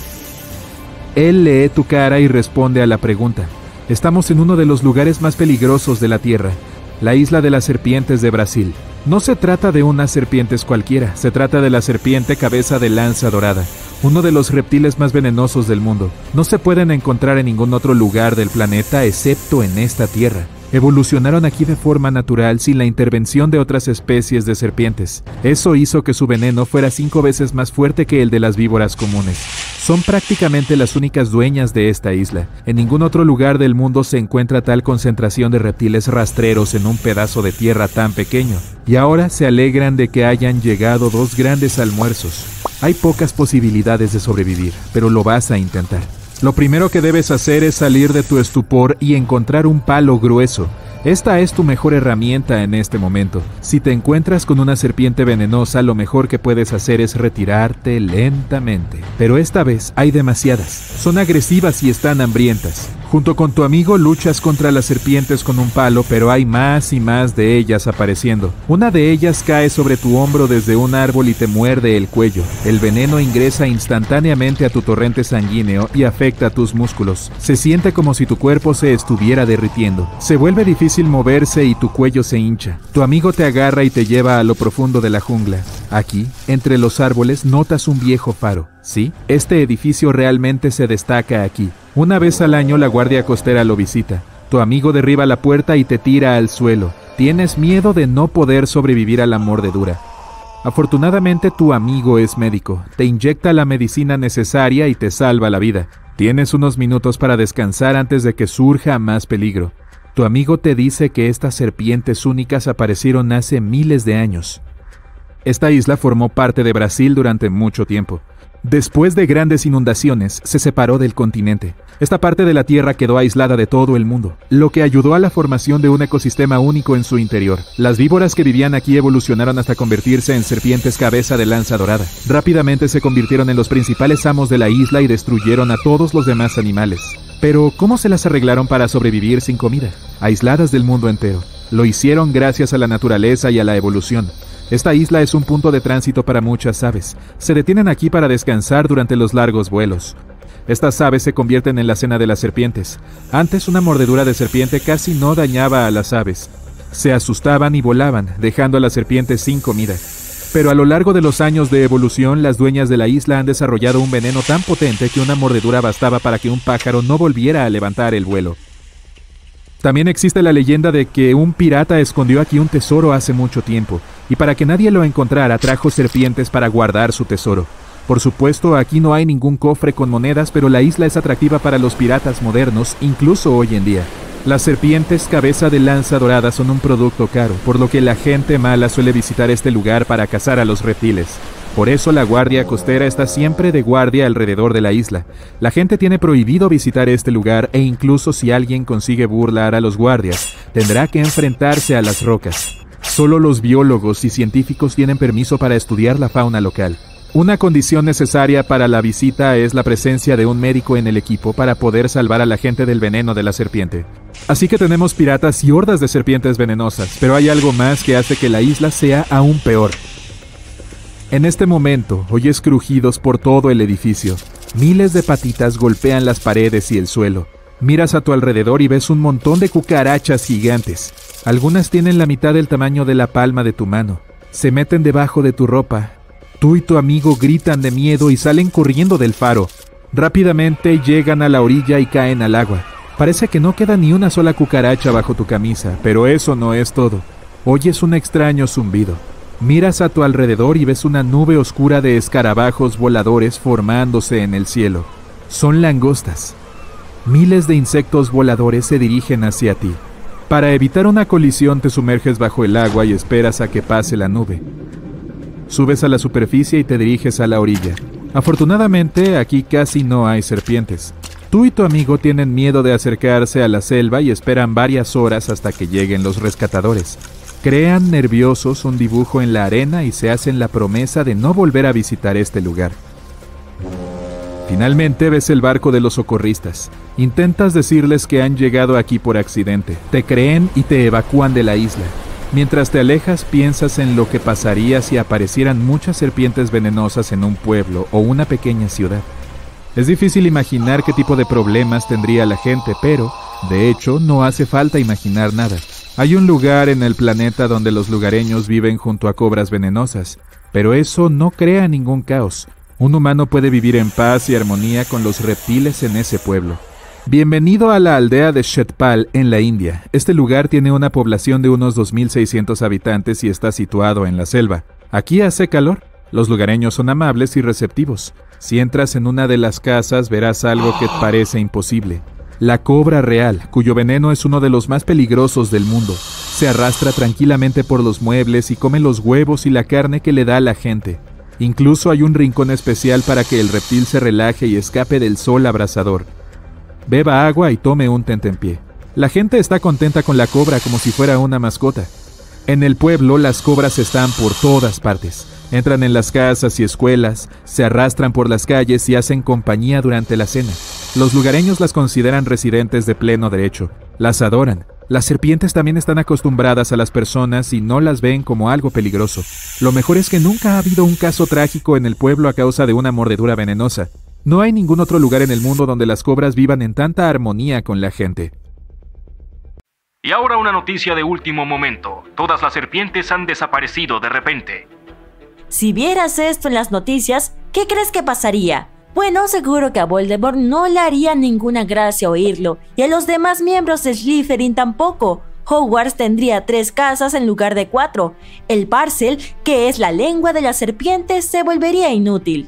Él lee tu cara y responde a la pregunta. Estamos en uno de los lugares más peligrosos de la Tierra, la isla de las serpientes de Brasil. No se trata de unas serpientes cualquiera, se trata de la serpiente cabeza de lanza dorada, uno de los reptiles más venenosos del mundo. No se pueden encontrar en ningún otro lugar del planeta excepto en esta Tierra. Evolucionaron aquí de forma natural sin la intervención de otras especies de serpientes. Eso hizo que su veneno fuera 5 veces más fuerte que el de las víboras comunes. Son prácticamente las únicas dueñas de esta isla. En ningún otro lugar del mundo se encuentra tal concentración de reptiles rastreros en un pedazo de tierra tan pequeño. Y ahora se alegran de que hayan llegado 2 grandes almuerzos. Hay pocas posibilidades de sobrevivir, pero lo vas a intentar. Lo primero que debes hacer es salir de tu estupor y encontrar un palo grueso. Esta es tu mejor herramienta en este momento. Si te encuentras con una serpiente venenosa, lo mejor que puedes hacer es retirarte lentamente. Pero esta vez hay demasiadas. Son agresivas y están hambrientas. Junto con tu amigo luchas contra las serpientes con un palo, pero hay más y más de ellas apareciendo. Una de ellas cae sobre tu hombro desde un árbol y te muerde el cuello. El veneno ingresa instantáneamente a tu torrente sanguíneo y afecta a tus músculos. Se siente como si tu cuerpo se estuviera derritiendo. Se vuelve difícil moverse y tu cuello se hincha. Tu amigo te agarra y te lleva a lo profundo de la jungla. Aquí, entre los árboles, notas un viejo faro. Sí, este edificio realmente se destaca aquí. Una vez al año la guardia costera lo visita. Tu amigo derriba la puerta y te tira al suelo. Tienes miedo de no poder sobrevivir a la mordedura. Afortunadamente tu amigo es médico. Te inyecta la medicina necesaria y te salva la vida. Tienes unos minutos para descansar antes de que surja más peligro. Tu amigo te dice que estas serpientes únicas aparecieron hace miles de años. Esta isla formó parte de Brasil durante mucho tiempo. Después de grandes inundaciones, se separó del continente. Esta parte de la Tierra quedó aislada de todo el mundo, lo que ayudó a la formación de un ecosistema único en su interior. Las víboras que vivían aquí evolucionaron hasta convertirse en serpientes cabeza de lanza dorada. Rápidamente se convirtieron en los principales amos de la isla y destruyeron a todos los demás animales. Pero, ¿cómo se las arreglaron para sobrevivir sin comida? Aisladas del mundo entero. Lo hicieron gracias a la naturaleza y a la evolución. Esta isla es un punto de tránsito para muchas aves. Se detienen aquí para descansar durante los largos vuelos. Estas aves se convierten en la cena de las serpientes. Antes, una mordedura de serpiente casi no dañaba a las aves. Se asustaban y volaban, dejando a las serpientes sin comida. Pero a lo largo de los años de evolución, las dueñas de la isla han desarrollado un veneno tan potente que una mordedura bastaba para que un pájaro no volviera a levantar el vuelo. También existe la leyenda de que un pirata escondió aquí un tesoro hace mucho tiempo, y para que nadie lo encontrara trajo serpientes para guardar su tesoro. Por supuesto, aquí no hay ningún cofre con monedas, pero la isla es atractiva para los piratas modernos, incluso hoy en día. Las serpientes cabeza de lanza dorada son un producto caro, por lo que la gente mala suele visitar este lugar para cazar a los reptiles. Por eso la guardia costera está siempre de guardia alrededor de la isla. La gente tiene prohibido visitar este lugar e incluso si alguien consigue burlar a los guardias, tendrá que enfrentarse a las rocas. Solo los biólogos y científicos tienen permiso para estudiar la fauna local. Una condición necesaria para la visita es la presencia de un médico en el equipo para poder salvar a la gente del veneno de la serpiente. Así que tenemos piratas y hordas de serpientes venenosas, pero hay algo más que hace que la isla sea aún peor. En este momento, oyes crujidos por todo el edificio. Miles de patitas golpean las paredes y el suelo. Miras a tu alrededor y ves un montón de cucarachas gigantes. Algunas tienen la mitad del tamaño de la palma de tu mano. Se meten debajo de tu ropa. Tú y tu amigo gritan de miedo y salen corriendo del faro. Rápidamente llegan a la orilla y caen al agua. Parece que no queda ni una sola cucaracha bajo tu camisa, pero eso no es todo. Oyes un extraño zumbido. Miras a tu alrededor y ves una nube oscura de escarabajos voladores formándose en el cielo. Son langostas. Miles de insectos voladores se dirigen hacia ti. Para evitar una colisión te sumerges bajo el agua y esperas a que pase la nube. Subes a la superficie y te diriges a la orilla. Afortunadamente, aquí casi no hay serpientes. Tú y tu amigo tienen miedo de acercarse a la selva y esperan varias horas hasta que lleguen los rescatadores. Crean nerviosos un dibujo en la arena y se hacen la promesa de no volver a visitar este lugar. Finalmente ves el barco de los socorristas. Intentas decirles que han llegado aquí por accidente. Te creen y te evacúan de la isla. Mientras te alejas, piensas en lo que pasaría si aparecieran muchas serpientes venenosas en un pueblo o una pequeña ciudad. Es difícil imaginar qué tipo de problemas tendría la gente, pero, de hecho, no hace falta imaginar nada. Hay un lugar en el planeta donde los lugareños viven junto a cobras venenosas, pero eso no crea ningún caos. Un humano puede vivir en paz y armonía con los reptiles en ese pueblo. Bienvenido a la aldea de Shetpal, en la India. Este lugar tiene una población de unos 2.600 habitantes y está situado en la selva. Aquí hace calor. Los lugareños son amables y receptivos. Si entras en una de las casas, verás algo que parece imposible. La cobra real, cuyo veneno es uno de los más peligrosos del mundo. Se arrastra tranquilamente por los muebles y come los huevos y la carne que le da a la gente. Incluso hay un rincón especial para que el reptil se relaje y escape del sol abrasador. Beba agua y tome un tentempié. La gente está contenta con la cobra como si fuera una mascota. En el pueblo, las cobras están por todas partes. Entran en las casas y escuelas, se arrastran por las calles y hacen compañía durante la cena. Los lugareños las consideran residentes de pleno derecho. Las adoran. Las serpientes también están acostumbradas a las personas y no las ven como algo peligroso. Lo mejor es que nunca ha habido un caso trágico en el pueblo a causa de una mordedura venenosa. No hay ningún otro lugar en el mundo donde las cobras vivan en tanta armonía con la gente. Y ahora una noticia de último momento. Todas las serpientes han desaparecido de repente. Si vieras esto en las noticias, ¿qué crees que pasaría? Bueno, seguro que a Voldemort no le haría ninguna gracia oírlo, y a los demás miembros de Slytherin tampoco. Hogwarts tendría 3 casas en lugar de 4. El Parcel, que es la lengua de las serpientes, se volvería inútil.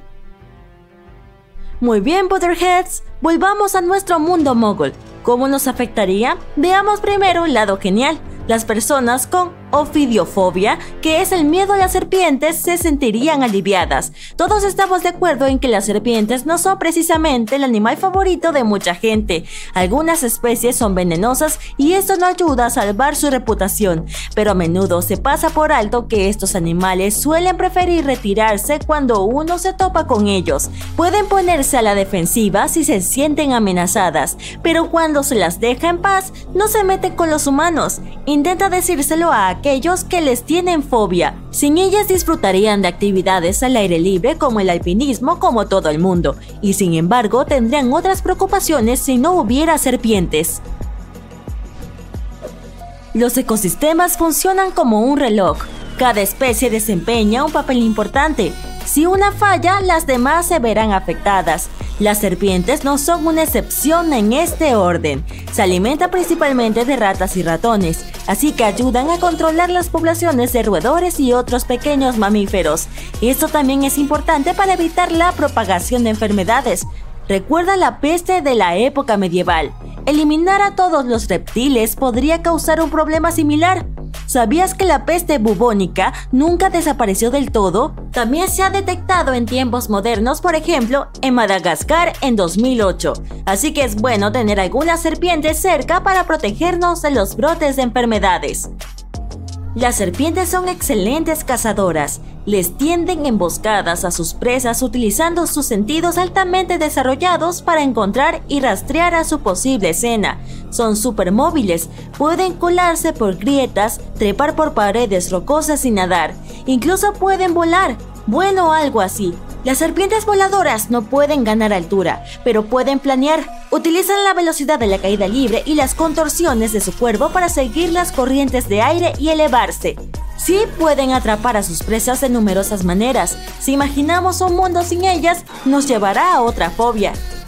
Muy bien, Potterheads, volvamos a nuestro mundo Muggle. ¿Cómo nos afectaría? Veamos primero el lado genial. Las personas con ofidiofobia, que es el miedo a las serpientes, se sentirían aliviadas. Todos estamos de acuerdo en que las serpientes no son precisamente el animal favorito de mucha gente. Algunas especies son venenosas y esto no ayuda a salvar su reputación, pero a menudo se pasa por alto que estos animales suelen preferir retirarse cuando uno se topa con ellos. Pueden ponerse a la defensiva si se sienten amenazadas, pero cuando se las deja en paz, no se meten con los humanos. Intenta decírselo a aquellos que les tienen fobia. Sin ellas disfrutarían de actividades al aire libre como el alpinismo como todo el mundo, y sin embargo tendrían otras preocupaciones si no hubiera serpientes. Los ecosistemas funcionan como un reloj. Cada especie desempeña un papel importante. Si una falla, las demás se verán afectadas. Las serpientes no son una excepción en este orden. Se alimentan principalmente de ratas y ratones, así que ayudan a controlar las poblaciones de roedores y otros pequeños mamíferos. Esto también es importante para evitar la propagación de enfermedades. Recuerda la peste de la época medieval. Eliminar a todos los reptiles podría causar un problema similar. ¿Sabías que la peste bubónica nunca desapareció del todo? También se ha detectado en tiempos modernos, por ejemplo, en Madagascar en 2008. Así que es bueno tener algunas serpientes cerca para protegernos de los brotes de enfermedades. Las serpientes son excelentes cazadoras. Les tienden emboscadas a sus presas utilizando sus sentidos altamente desarrollados para encontrar y rastrear a su posible cena. Son supermóviles, pueden colarse por grietas, trepar por paredes rocosas y nadar. Incluso pueden volar. Bueno, algo así. Las serpientes voladoras no pueden ganar altura, pero pueden planear. Utilizan la velocidad de la caída libre y las contorsiones de su cuerpo para seguir las corrientes de aire y elevarse. Sí pueden atrapar a sus presas de numerosas maneras. Si imaginamos un mundo sin ellas, nos llevará a otra fobia.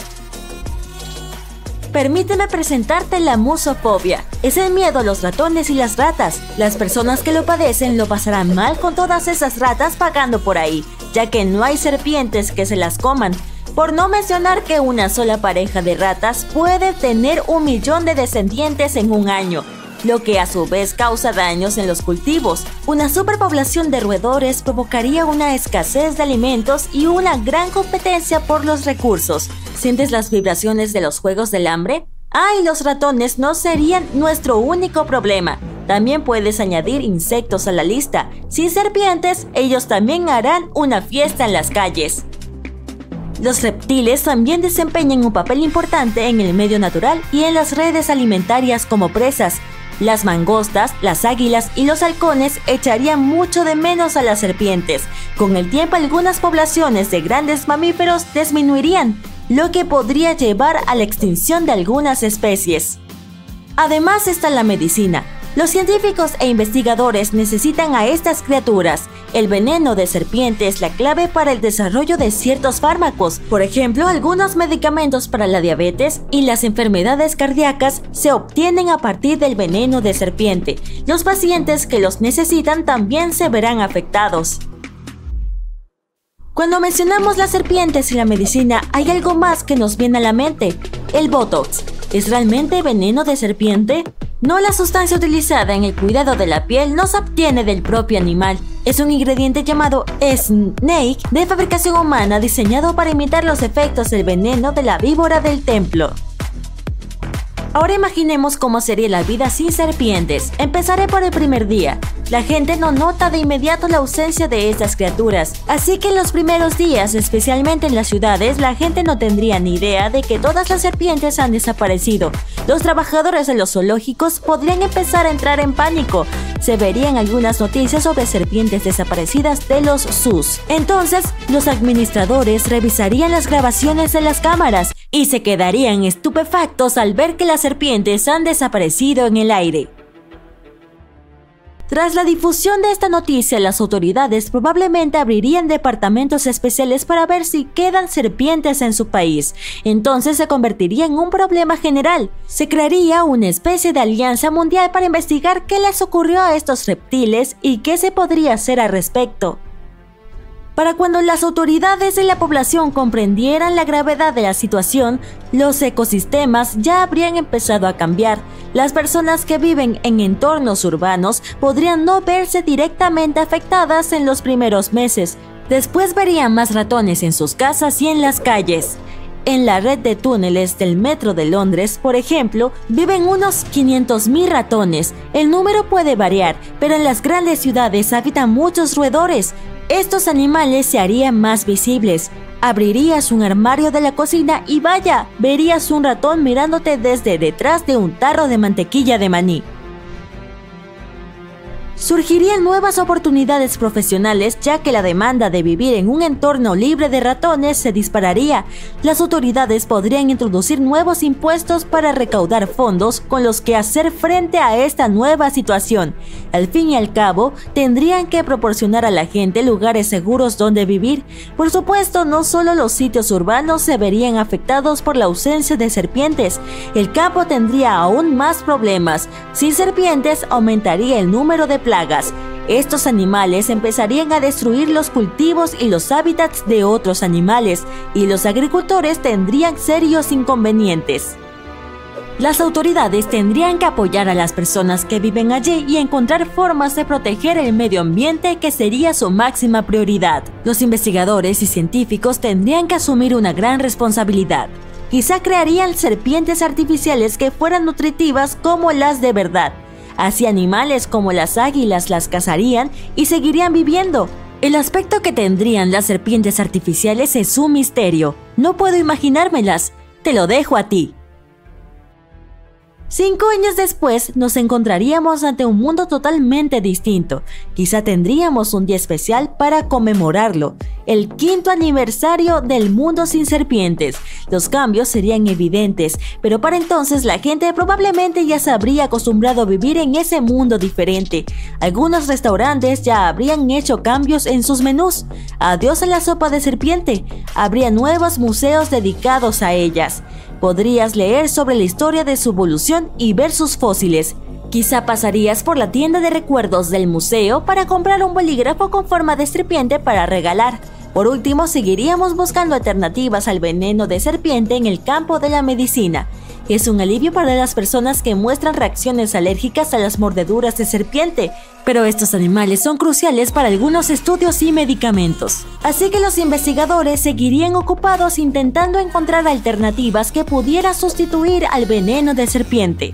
Permíteme presentarte la musofobia. Es el miedo a los ratones y las ratas. Las personas que lo padecen lo pasarán mal con todas esas ratas vagando por ahí, ya que no hay serpientes que se las coman. Por no mencionar que una sola pareja de ratas puede tener 1 millón de descendientes en un año, lo que a su vez causa daños en los cultivos. Una superpoblación de roedores provocaría una escasez de alimentos y una gran competencia por los recursos. ¿Sientes las vibraciones de los juegos del hambre? ¡Ay, los ratones no serían nuestro único problema! También puedes añadir insectos a la lista. Sin serpientes, ellos también harán una fiesta en las calles. Los reptiles también desempeñan un papel importante en el medio natural y en las redes alimentarias como presas. Las mangostas, las águilas y los halcones echarían mucho de menos a las serpientes. Con el tiempo, algunas poblaciones de grandes mamíferos disminuirían, lo que podría llevar a la extinción de algunas especies. Además está la medicina. Los científicos e investigadores necesitan a estas criaturas. El veneno de serpiente es la clave para el desarrollo de ciertos fármacos. Por ejemplo, algunos medicamentos para la diabetes y las enfermedades cardíacas se obtienen a partir del veneno de serpiente. Los pacientes que los necesitan también se verán afectados. Cuando mencionamos las serpientes y la medicina, hay algo más que nos viene a la mente: el Botox. ¿Es realmente veneno de serpiente? No, la sustancia utilizada en el cuidado de la piel no se obtiene del propio animal. Es un ingrediente llamado Snake de fabricación humana diseñado para imitar los efectos del veneno de la víbora del templo. Ahora imaginemos cómo sería la vida sin serpientes. Empezaré por el primer día. La gente no nota de inmediato la ausencia de estas criaturas, así que en los primeros días, especialmente en las ciudades, la gente no tendría ni idea de que todas las serpientes han desaparecido. Los trabajadores de los zoológicos podrían empezar a entrar en pánico. Se verían algunas noticias sobre serpientes desaparecidas de los zoos. Entonces, los administradores revisarían las grabaciones de las cámaras y se quedarían estupefactos al ver que las serpientes han desaparecido en el aire. Tras la difusión de esta noticia, las autoridades probablemente abrirían departamentos especiales para ver si quedan serpientes en su país. Entonces se convertiría en un problema general. Se crearía una especie de alianza mundial para investigar qué les ocurrió a estos reptiles y qué se podría hacer al respecto. Para cuando las autoridades y la población comprendieran la gravedad de la situación, los ecosistemas ya habrían empezado a cambiar. Las personas que viven en entornos urbanos podrían no verse directamente afectadas en los primeros meses. Después verían más ratones en sus casas y en las calles. En la red de túneles del metro de Londres, por ejemplo, viven unos 500.000 ratones. El número puede variar, pero en las grandes ciudades habitan muchos roedores. Estos animales se harían más visibles. Abrirías un armario de la cocina y vaya, verías un ratón mirándote desde detrás de un tarro de mantequilla de maní. Surgirían nuevas oportunidades profesionales, ya que la demanda de vivir en un entorno libre de ratones se dispararía. Las autoridades podrían introducir nuevos impuestos para recaudar fondos con los que hacer frente a esta nueva situación. Al fin y al cabo, tendrían que proporcionar a la gente lugares seguros donde vivir. Por supuesto, no solo los sitios urbanos se verían afectados por la ausencia de serpientes. El campo tendría aún más problemas. Sin serpientes, aumentaría el número de plagas. Estos animales empezarían a destruir los cultivos y los hábitats de otros animales, y los agricultores tendrían serios inconvenientes. Las autoridades tendrían que apoyar a las personas que viven allí y encontrar formas de proteger el medio ambiente, que sería su máxima prioridad. Los investigadores y científicos tendrían que asumir una gran responsabilidad. Quizá crearían serpientes artificiales que fueran nutritivas como las de verdad. Así animales como las águilas las cazarían y seguirían viviendo. El aspecto que tendrían las serpientes artificiales es un misterio. No puedo imaginármelas. Te lo dejo a ti. 5 años después, nos encontraríamos ante un mundo totalmente distinto. Quizá tendríamos un día especial para conmemorarlo, el 5º aniversario del mundo sin serpientes. Los cambios serían evidentes, pero para entonces la gente probablemente ya se habría acostumbrado a vivir en ese mundo diferente. Algunos restaurantes ya habrían hecho cambios en sus menús. Adiós a la sopa de serpiente. Habría nuevos museos dedicados a ellas. Podrías leer sobre la historia de su evolución y ver sus fósiles. Quizá pasarías por la tienda de recuerdos del museo para comprar un bolígrafo con forma de serpiente para regalar. Por último, seguiríamos buscando alternativas al veneno de serpiente en el campo de la medicina. Es un alivio para las personas que muestran reacciones alérgicas a las mordeduras de serpiente, pero estos animales son cruciales para algunos estudios y medicamentos. Así que los investigadores seguirían ocupados intentando encontrar alternativas que pudieran sustituir al veneno de serpiente.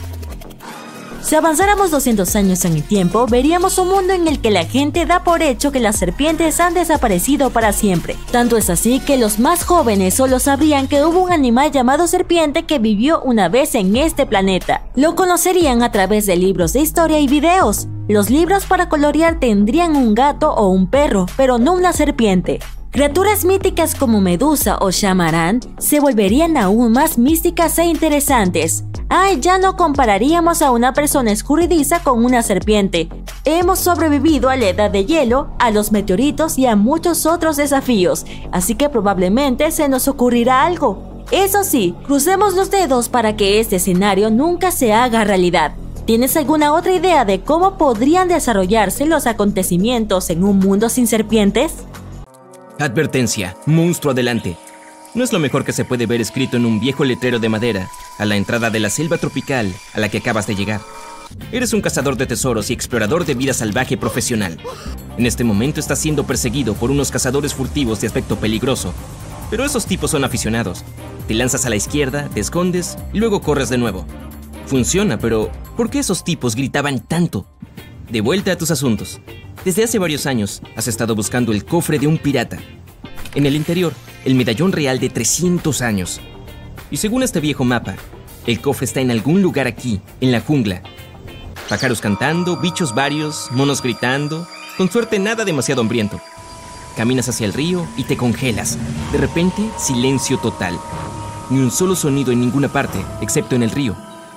Si avanzáramos 200 años en el tiempo, veríamos un mundo en el que la gente da por hecho que las serpientes han desaparecido para siempre. Tanto es así que los más jóvenes solo sabrían que hubo un animal llamado serpiente que vivió una vez en este planeta. Lo conocerían a través de libros de historia y videos. Los libros para colorear tendrían un gato o un perro, pero no una serpiente. Criaturas míticas como Medusa o Shyamalan se volverían aún más místicas e interesantes. Ya no compararíamos a una persona escurridiza con una serpiente. Hemos sobrevivido a la edad de hielo, a los meteoritos y a muchos otros desafíos, así que probablemente se nos ocurrirá algo. Eso sí, crucemos los dedos para que este escenario nunca se haga realidad. ¿Tienes alguna otra idea de cómo podrían desarrollarse los acontecimientos en un mundo sin serpientes? Advertencia, monstruo adelante. No es lo mejor que se puede ver escrito en un viejo letrero de madera a la entrada de la selva tropical a la que acabas de llegar. Eres un cazador de tesoros y explorador de vida salvaje profesional. En este momento estás siendo perseguido por unos cazadores furtivos de aspecto peligroso. Pero esos tipos son aficionados. Te lanzas a la izquierda, te escondes y luego corres de nuevo. Funciona, pero ¿por qué esos tipos gritaban tanto? De vuelta a tus asuntos. Desde hace varios años has estado buscando el cofre de un pirata. En el interior, el medallón real de 300 años. Y según este viejo mapa, el cofre está en algún lugar aquí, en la jungla. Pájaros cantando, bichos varios, monos gritando, con suerte nada demasiado hambriento. Caminas hacia el río y te congelas. De repente, silencio total. Ni un solo sonido en ninguna parte, excepto en el río.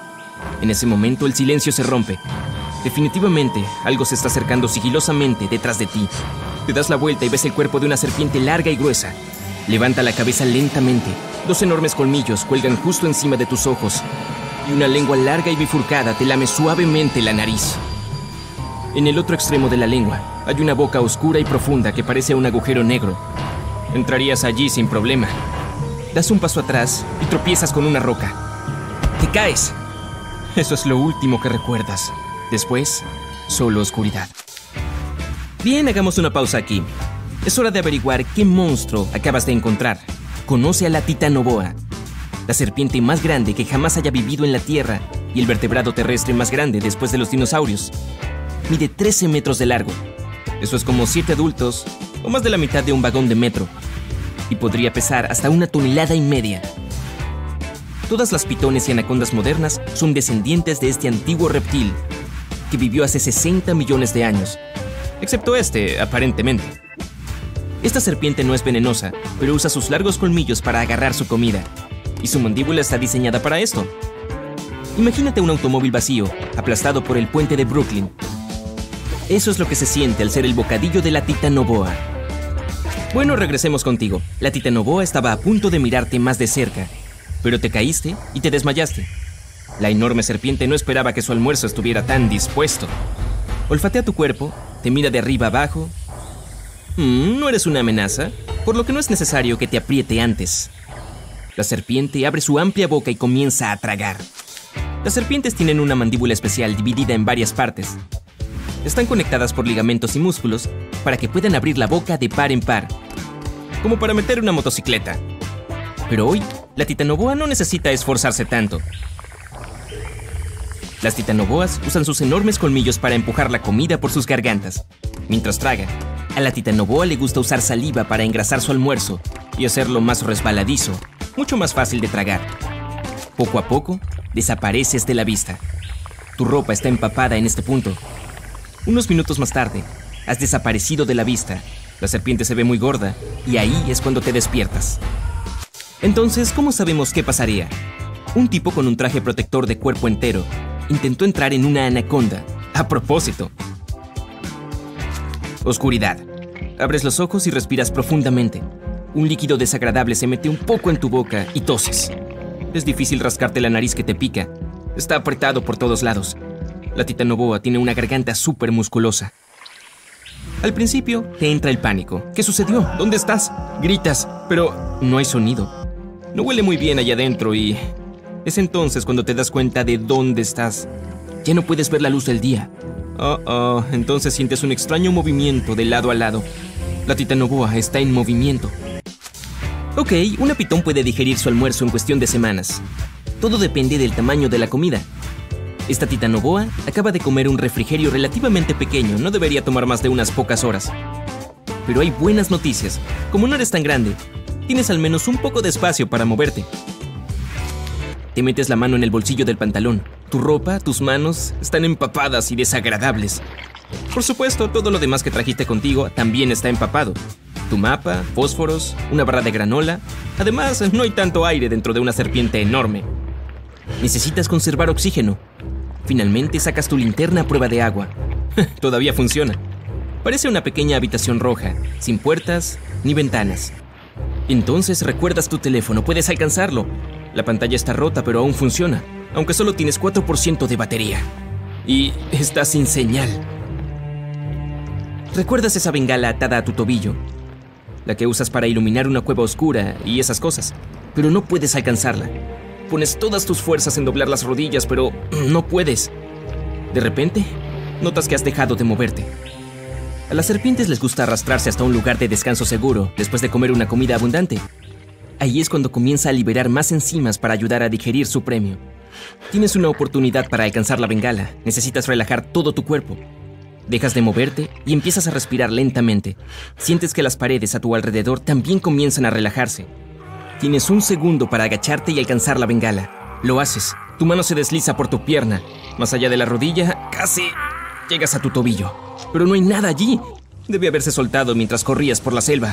En ese momento el silencio se rompe. Definitivamente, algo se está acercando sigilosamente detrás de ti. Te das la vuelta y ves el cuerpo de una serpiente larga y gruesa. Levanta la cabeza lentamente. 2 enormes colmillos cuelgan justo encima de tus ojos. Y una lengua larga y bifurcada te lame suavemente la nariz. En el otro extremo de la lengua hay una boca oscura y profunda que parece un agujero negro. Entrarías allí sin problema. Das un paso atrás y tropiezas con una roca. ¡Te caes! Eso es lo último que recuerdas. Después, solo oscuridad. Bien, hagamos una pausa aquí. Es hora de averiguar qué monstruo acabas de encontrar. Conoce a la titanoboa, la serpiente más grande que jamás haya vivido en la Tierra y el vertebrado terrestre más grande después de los dinosaurios. Mide 13 metros de largo. Eso es como 7 adultos o más de la mitad de un vagón de metro. Y podría pesar hasta 1,5 toneladas. Todas las pitones y anacondas modernas son descendientes de este antiguo reptil que vivió hace 60 millones de años. Excepto aparentemente. Esta serpiente no es venenosa, pero usa sus largos colmillos para agarrar su comida. Y su mandíbula está diseñada para esto. Imagínate un automóvil vacío, aplastado por el puente de Brooklyn. Eso es lo que se siente al ser el bocadillo de la titanoboa. Bueno, regresemos contigo. La titanoboa estaba a punto de mirarte más de cerca, pero te caíste y te desmayaste. La enorme serpiente no esperaba que su almuerzo estuviera tan dispuesto. Olfatea tu cuerpo, te mira de arriba abajo. No eres una amenaza, por lo que no es necesario que te apriete antes. La serpiente abre su amplia boca y comienza a tragar. Las serpientes tienen una mandíbula especial dividida en varias partes. Están conectadas por ligamentos y músculos para que puedan abrir la boca de par en par, como para meter una motocicleta. Pero hoy, la titanoboa no necesita esforzarse tanto. Las titanoboas usan sus enormes colmillos para empujar la comida por sus gargantas. Mientras traga, a la titanoboa le gusta usar saliva para engrasar su almuerzo y hacerlo más resbaladizo, mucho más fácil de tragar. Poco a poco, desapareces de la vista. Tu ropa está empapada en este punto. Unos minutos más tarde, has desaparecido de la vista. La serpiente se ve muy gorda y ahí es cuando te despiertas. Entonces, ¿cómo sabemos qué pasaría? Un tipo con un traje protector de cuerpo entero intentó entrar en una anaconda. A propósito. Oscuridad. Abres los ojos y respiras profundamente. Un líquido desagradable se mete un poco en tu boca y toses. Es difícil rascarte la nariz que te pica. Está apretado por todos lados. La titanoboa tiene una garganta súper musculosa. Al principio te entra el pánico. ¿Qué sucedió? ¿Dónde estás? Gritas, pero no hay sonido. No huele muy bien allá adentro y... es entonces cuando te das cuenta de dónde estás. Ya no puedes ver la luz del día. Entonces sientes un extraño movimiento de lado a lado. La titanoboa está en movimiento. Ok, una pitón puede digerir su almuerzo en cuestión de semanas. Todo depende del tamaño de la comida. Esta titanoboa acaba de comer un refrigerio relativamente pequeño, no debería tomar más de unas pocas horas. Pero hay buenas noticias. Como no eres tan grande, tienes al menos un poco de espacio para moverte. Te metes la mano en el bolsillo del pantalón. Tu ropa, tus manos, están empapadas y desagradables. Por supuesto, todo lo demás que trajiste contigo también está empapado. Tu mapa, fósforos, una barra de granola. Además, no hay tanto aire dentro de una serpiente enorme. Necesitas conservar oxígeno. Finalmente sacas tu linterna a prueba de agua. Todavía funciona. Parece una pequeña habitación roja, sin puertas ni ventanas. Entonces recuerdas tu teléfono, puedes alcanzarlo. La pantalla está rota, pero aún funciona, aunque solo tienes 4% de batería. Y está sin señal. ¿Recuerdas esa bengala atada a tu tobillo? La que usas para iluminar una cueva oscura y esas cosas, pero no puedes alcanzarla. Pones todas tus fuerzas en doblar las rodillas, pero no puedes. De repente, notas que has dejado de moverte. A las serpientes les gusta arrastrarse hasta un lugar de descanso seguro después de comer una comida abundante. Ahí es cuando comienza a liberar más enzimas para ayudar a digerir su premio. Tienes una oportunidad para alcanzar la bengala. Necesitas relajar todo tu cuerpo. Dejas de moverte y empiezas a respirar lentamente. Sientes que las paredes a tu alrededor también comienzan a relajarse. Tienes un segundo para agacharte y alcanzar la bengala. Lo haces. Tu mano se desliza por tu pierna. Más allá de la rodilla, casi llegas a tu tobillo. Pero no hay nada allí. Debe haberse soltado mientras corrías por la selva.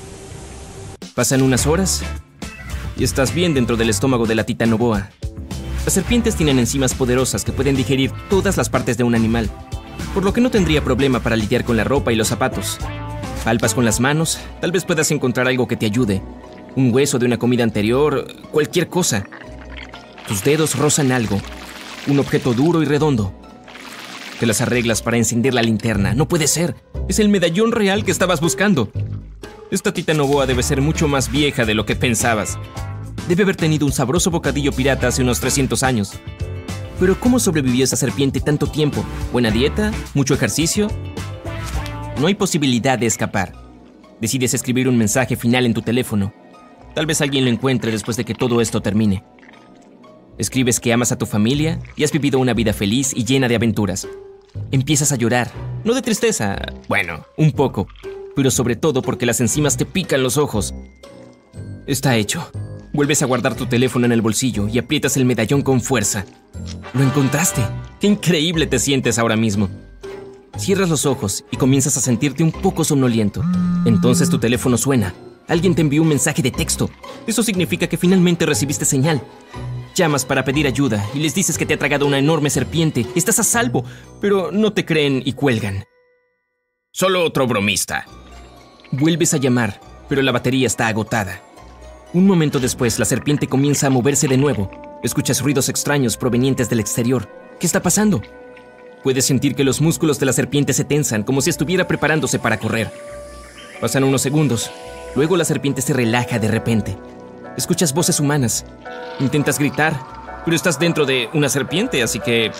Pasan unas horas y estás bien dentro del estómago de la titanoboa. Las serpientes tienen enzimas poderosas que pueden digerir todas las partes de un animal, por lo que no tendría problema para lidiar con la ropa y los zapatos. Palpas con las manos, tal vez puedas encontrar algo que te ayude. Un hueso de una comida anterior, cualquier cosa. Tus dedos rozan algo, un objeto duro y redondo. Te las arreglas para encender la linterna. No puede ser, es el medallón real que estabas buscando. Esta titanoboa debe ser mucho más vieja de lo que pensabas. Debe haber tenido un sabroso bocadillo pirata hace unos 300 años. Pero ¿cómo sobrevivió esa serpiente tanto tiempo? ¿Buena dieta? ¿Mucho ejercicio? No hay posibilidad de escapar. Decides escribir un mensaje final en tu teléfono. Tal vez alguien lo encuentre después de que todo esto termine. Escribes que amas a tu familia y has vivido una vida feliz y llena de aventuras. Empiezas a llorar, no de tristeza, bueno, un poco, pero sobre todo porque las enzimas te pican los ojos. Está hecho. Vuelves a guardar tu teléfono en el bolsillo y aprietas el medallón con fuerza. ¡Lo encontraste! ¡Qué increíble te sientes ahora mismo! Cierras los ojos y comienzas a sentirte un poco somnoliento. Entonces tu teléfono suena. Alguien te envió un mensaje de texto. Eso significa que finalmente recibiste señal. Llamas para pedir ayuda y les dices que te ha tragado una enorme serpiente. Estás a salvo, pero no te creen y cuelgan. Solo otro bromista. Vuelves a llamar, pero la batería está agotada. Un momento después, la serpiente comienza a moverse de nuevo. Escuchas ruidos extraños provenientes del exterior. ¿Qué está pasando? Puedes sentir que los músculos de la serpiente se tensan, como si estuviera preparándose para correr. Pasan unos segundos. Luego la serpiente se relaja de repente. Escuchas voces humanas. Intentas gritar, pero estás dentro de una serpiente, así que...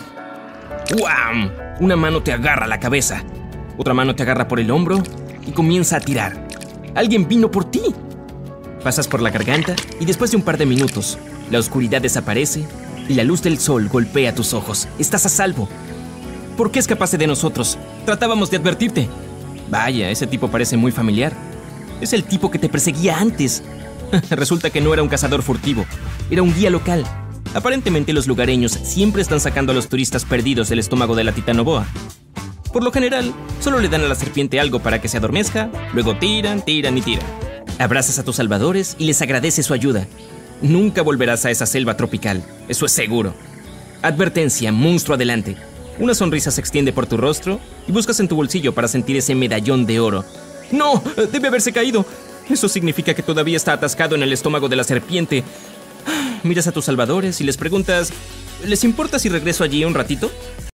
¡Guam! Una mano te agarra la cabeza. Otra mano te agarra por el hombro y comienza a tirar. ¡Alguien vino por ti! Pasas por la garganta y después de un par de minutos, la oscuridad desaparece y la luz del sol golpea tus ojos. Estás a salvo. ¿Por qué escapaste de nosotros? Tratábamos de advertirte. Vaya, ese tipo parece muy familiar. Es el tipo que te perseguía antes. Resulta que no era un cazador furtivo. Era un guía local. Aparentemente los lugareños siempre están sacando a los turistas perdidos del estómago de la titanoboa. Por lo general, solo le dan a la serpiente algo para que se adormezca, luego tiran y tiran. Abrazas a tus salvadores y les agradeces su ayuda. Nunca volverás a esa selva tropical, eso es seguro. Advertencia, monstruo adelante. Una sonrisa se extiende por tu rostro y buscas en tu bolsillo para sentir ese medallón de oro. ¡No! ¡Debe haberse caído! Eso significa que todavía está atascado en el estómago de la serpiente. miras a tus salvadores y les preguntas, ¿les importa si regreso allí un ratito?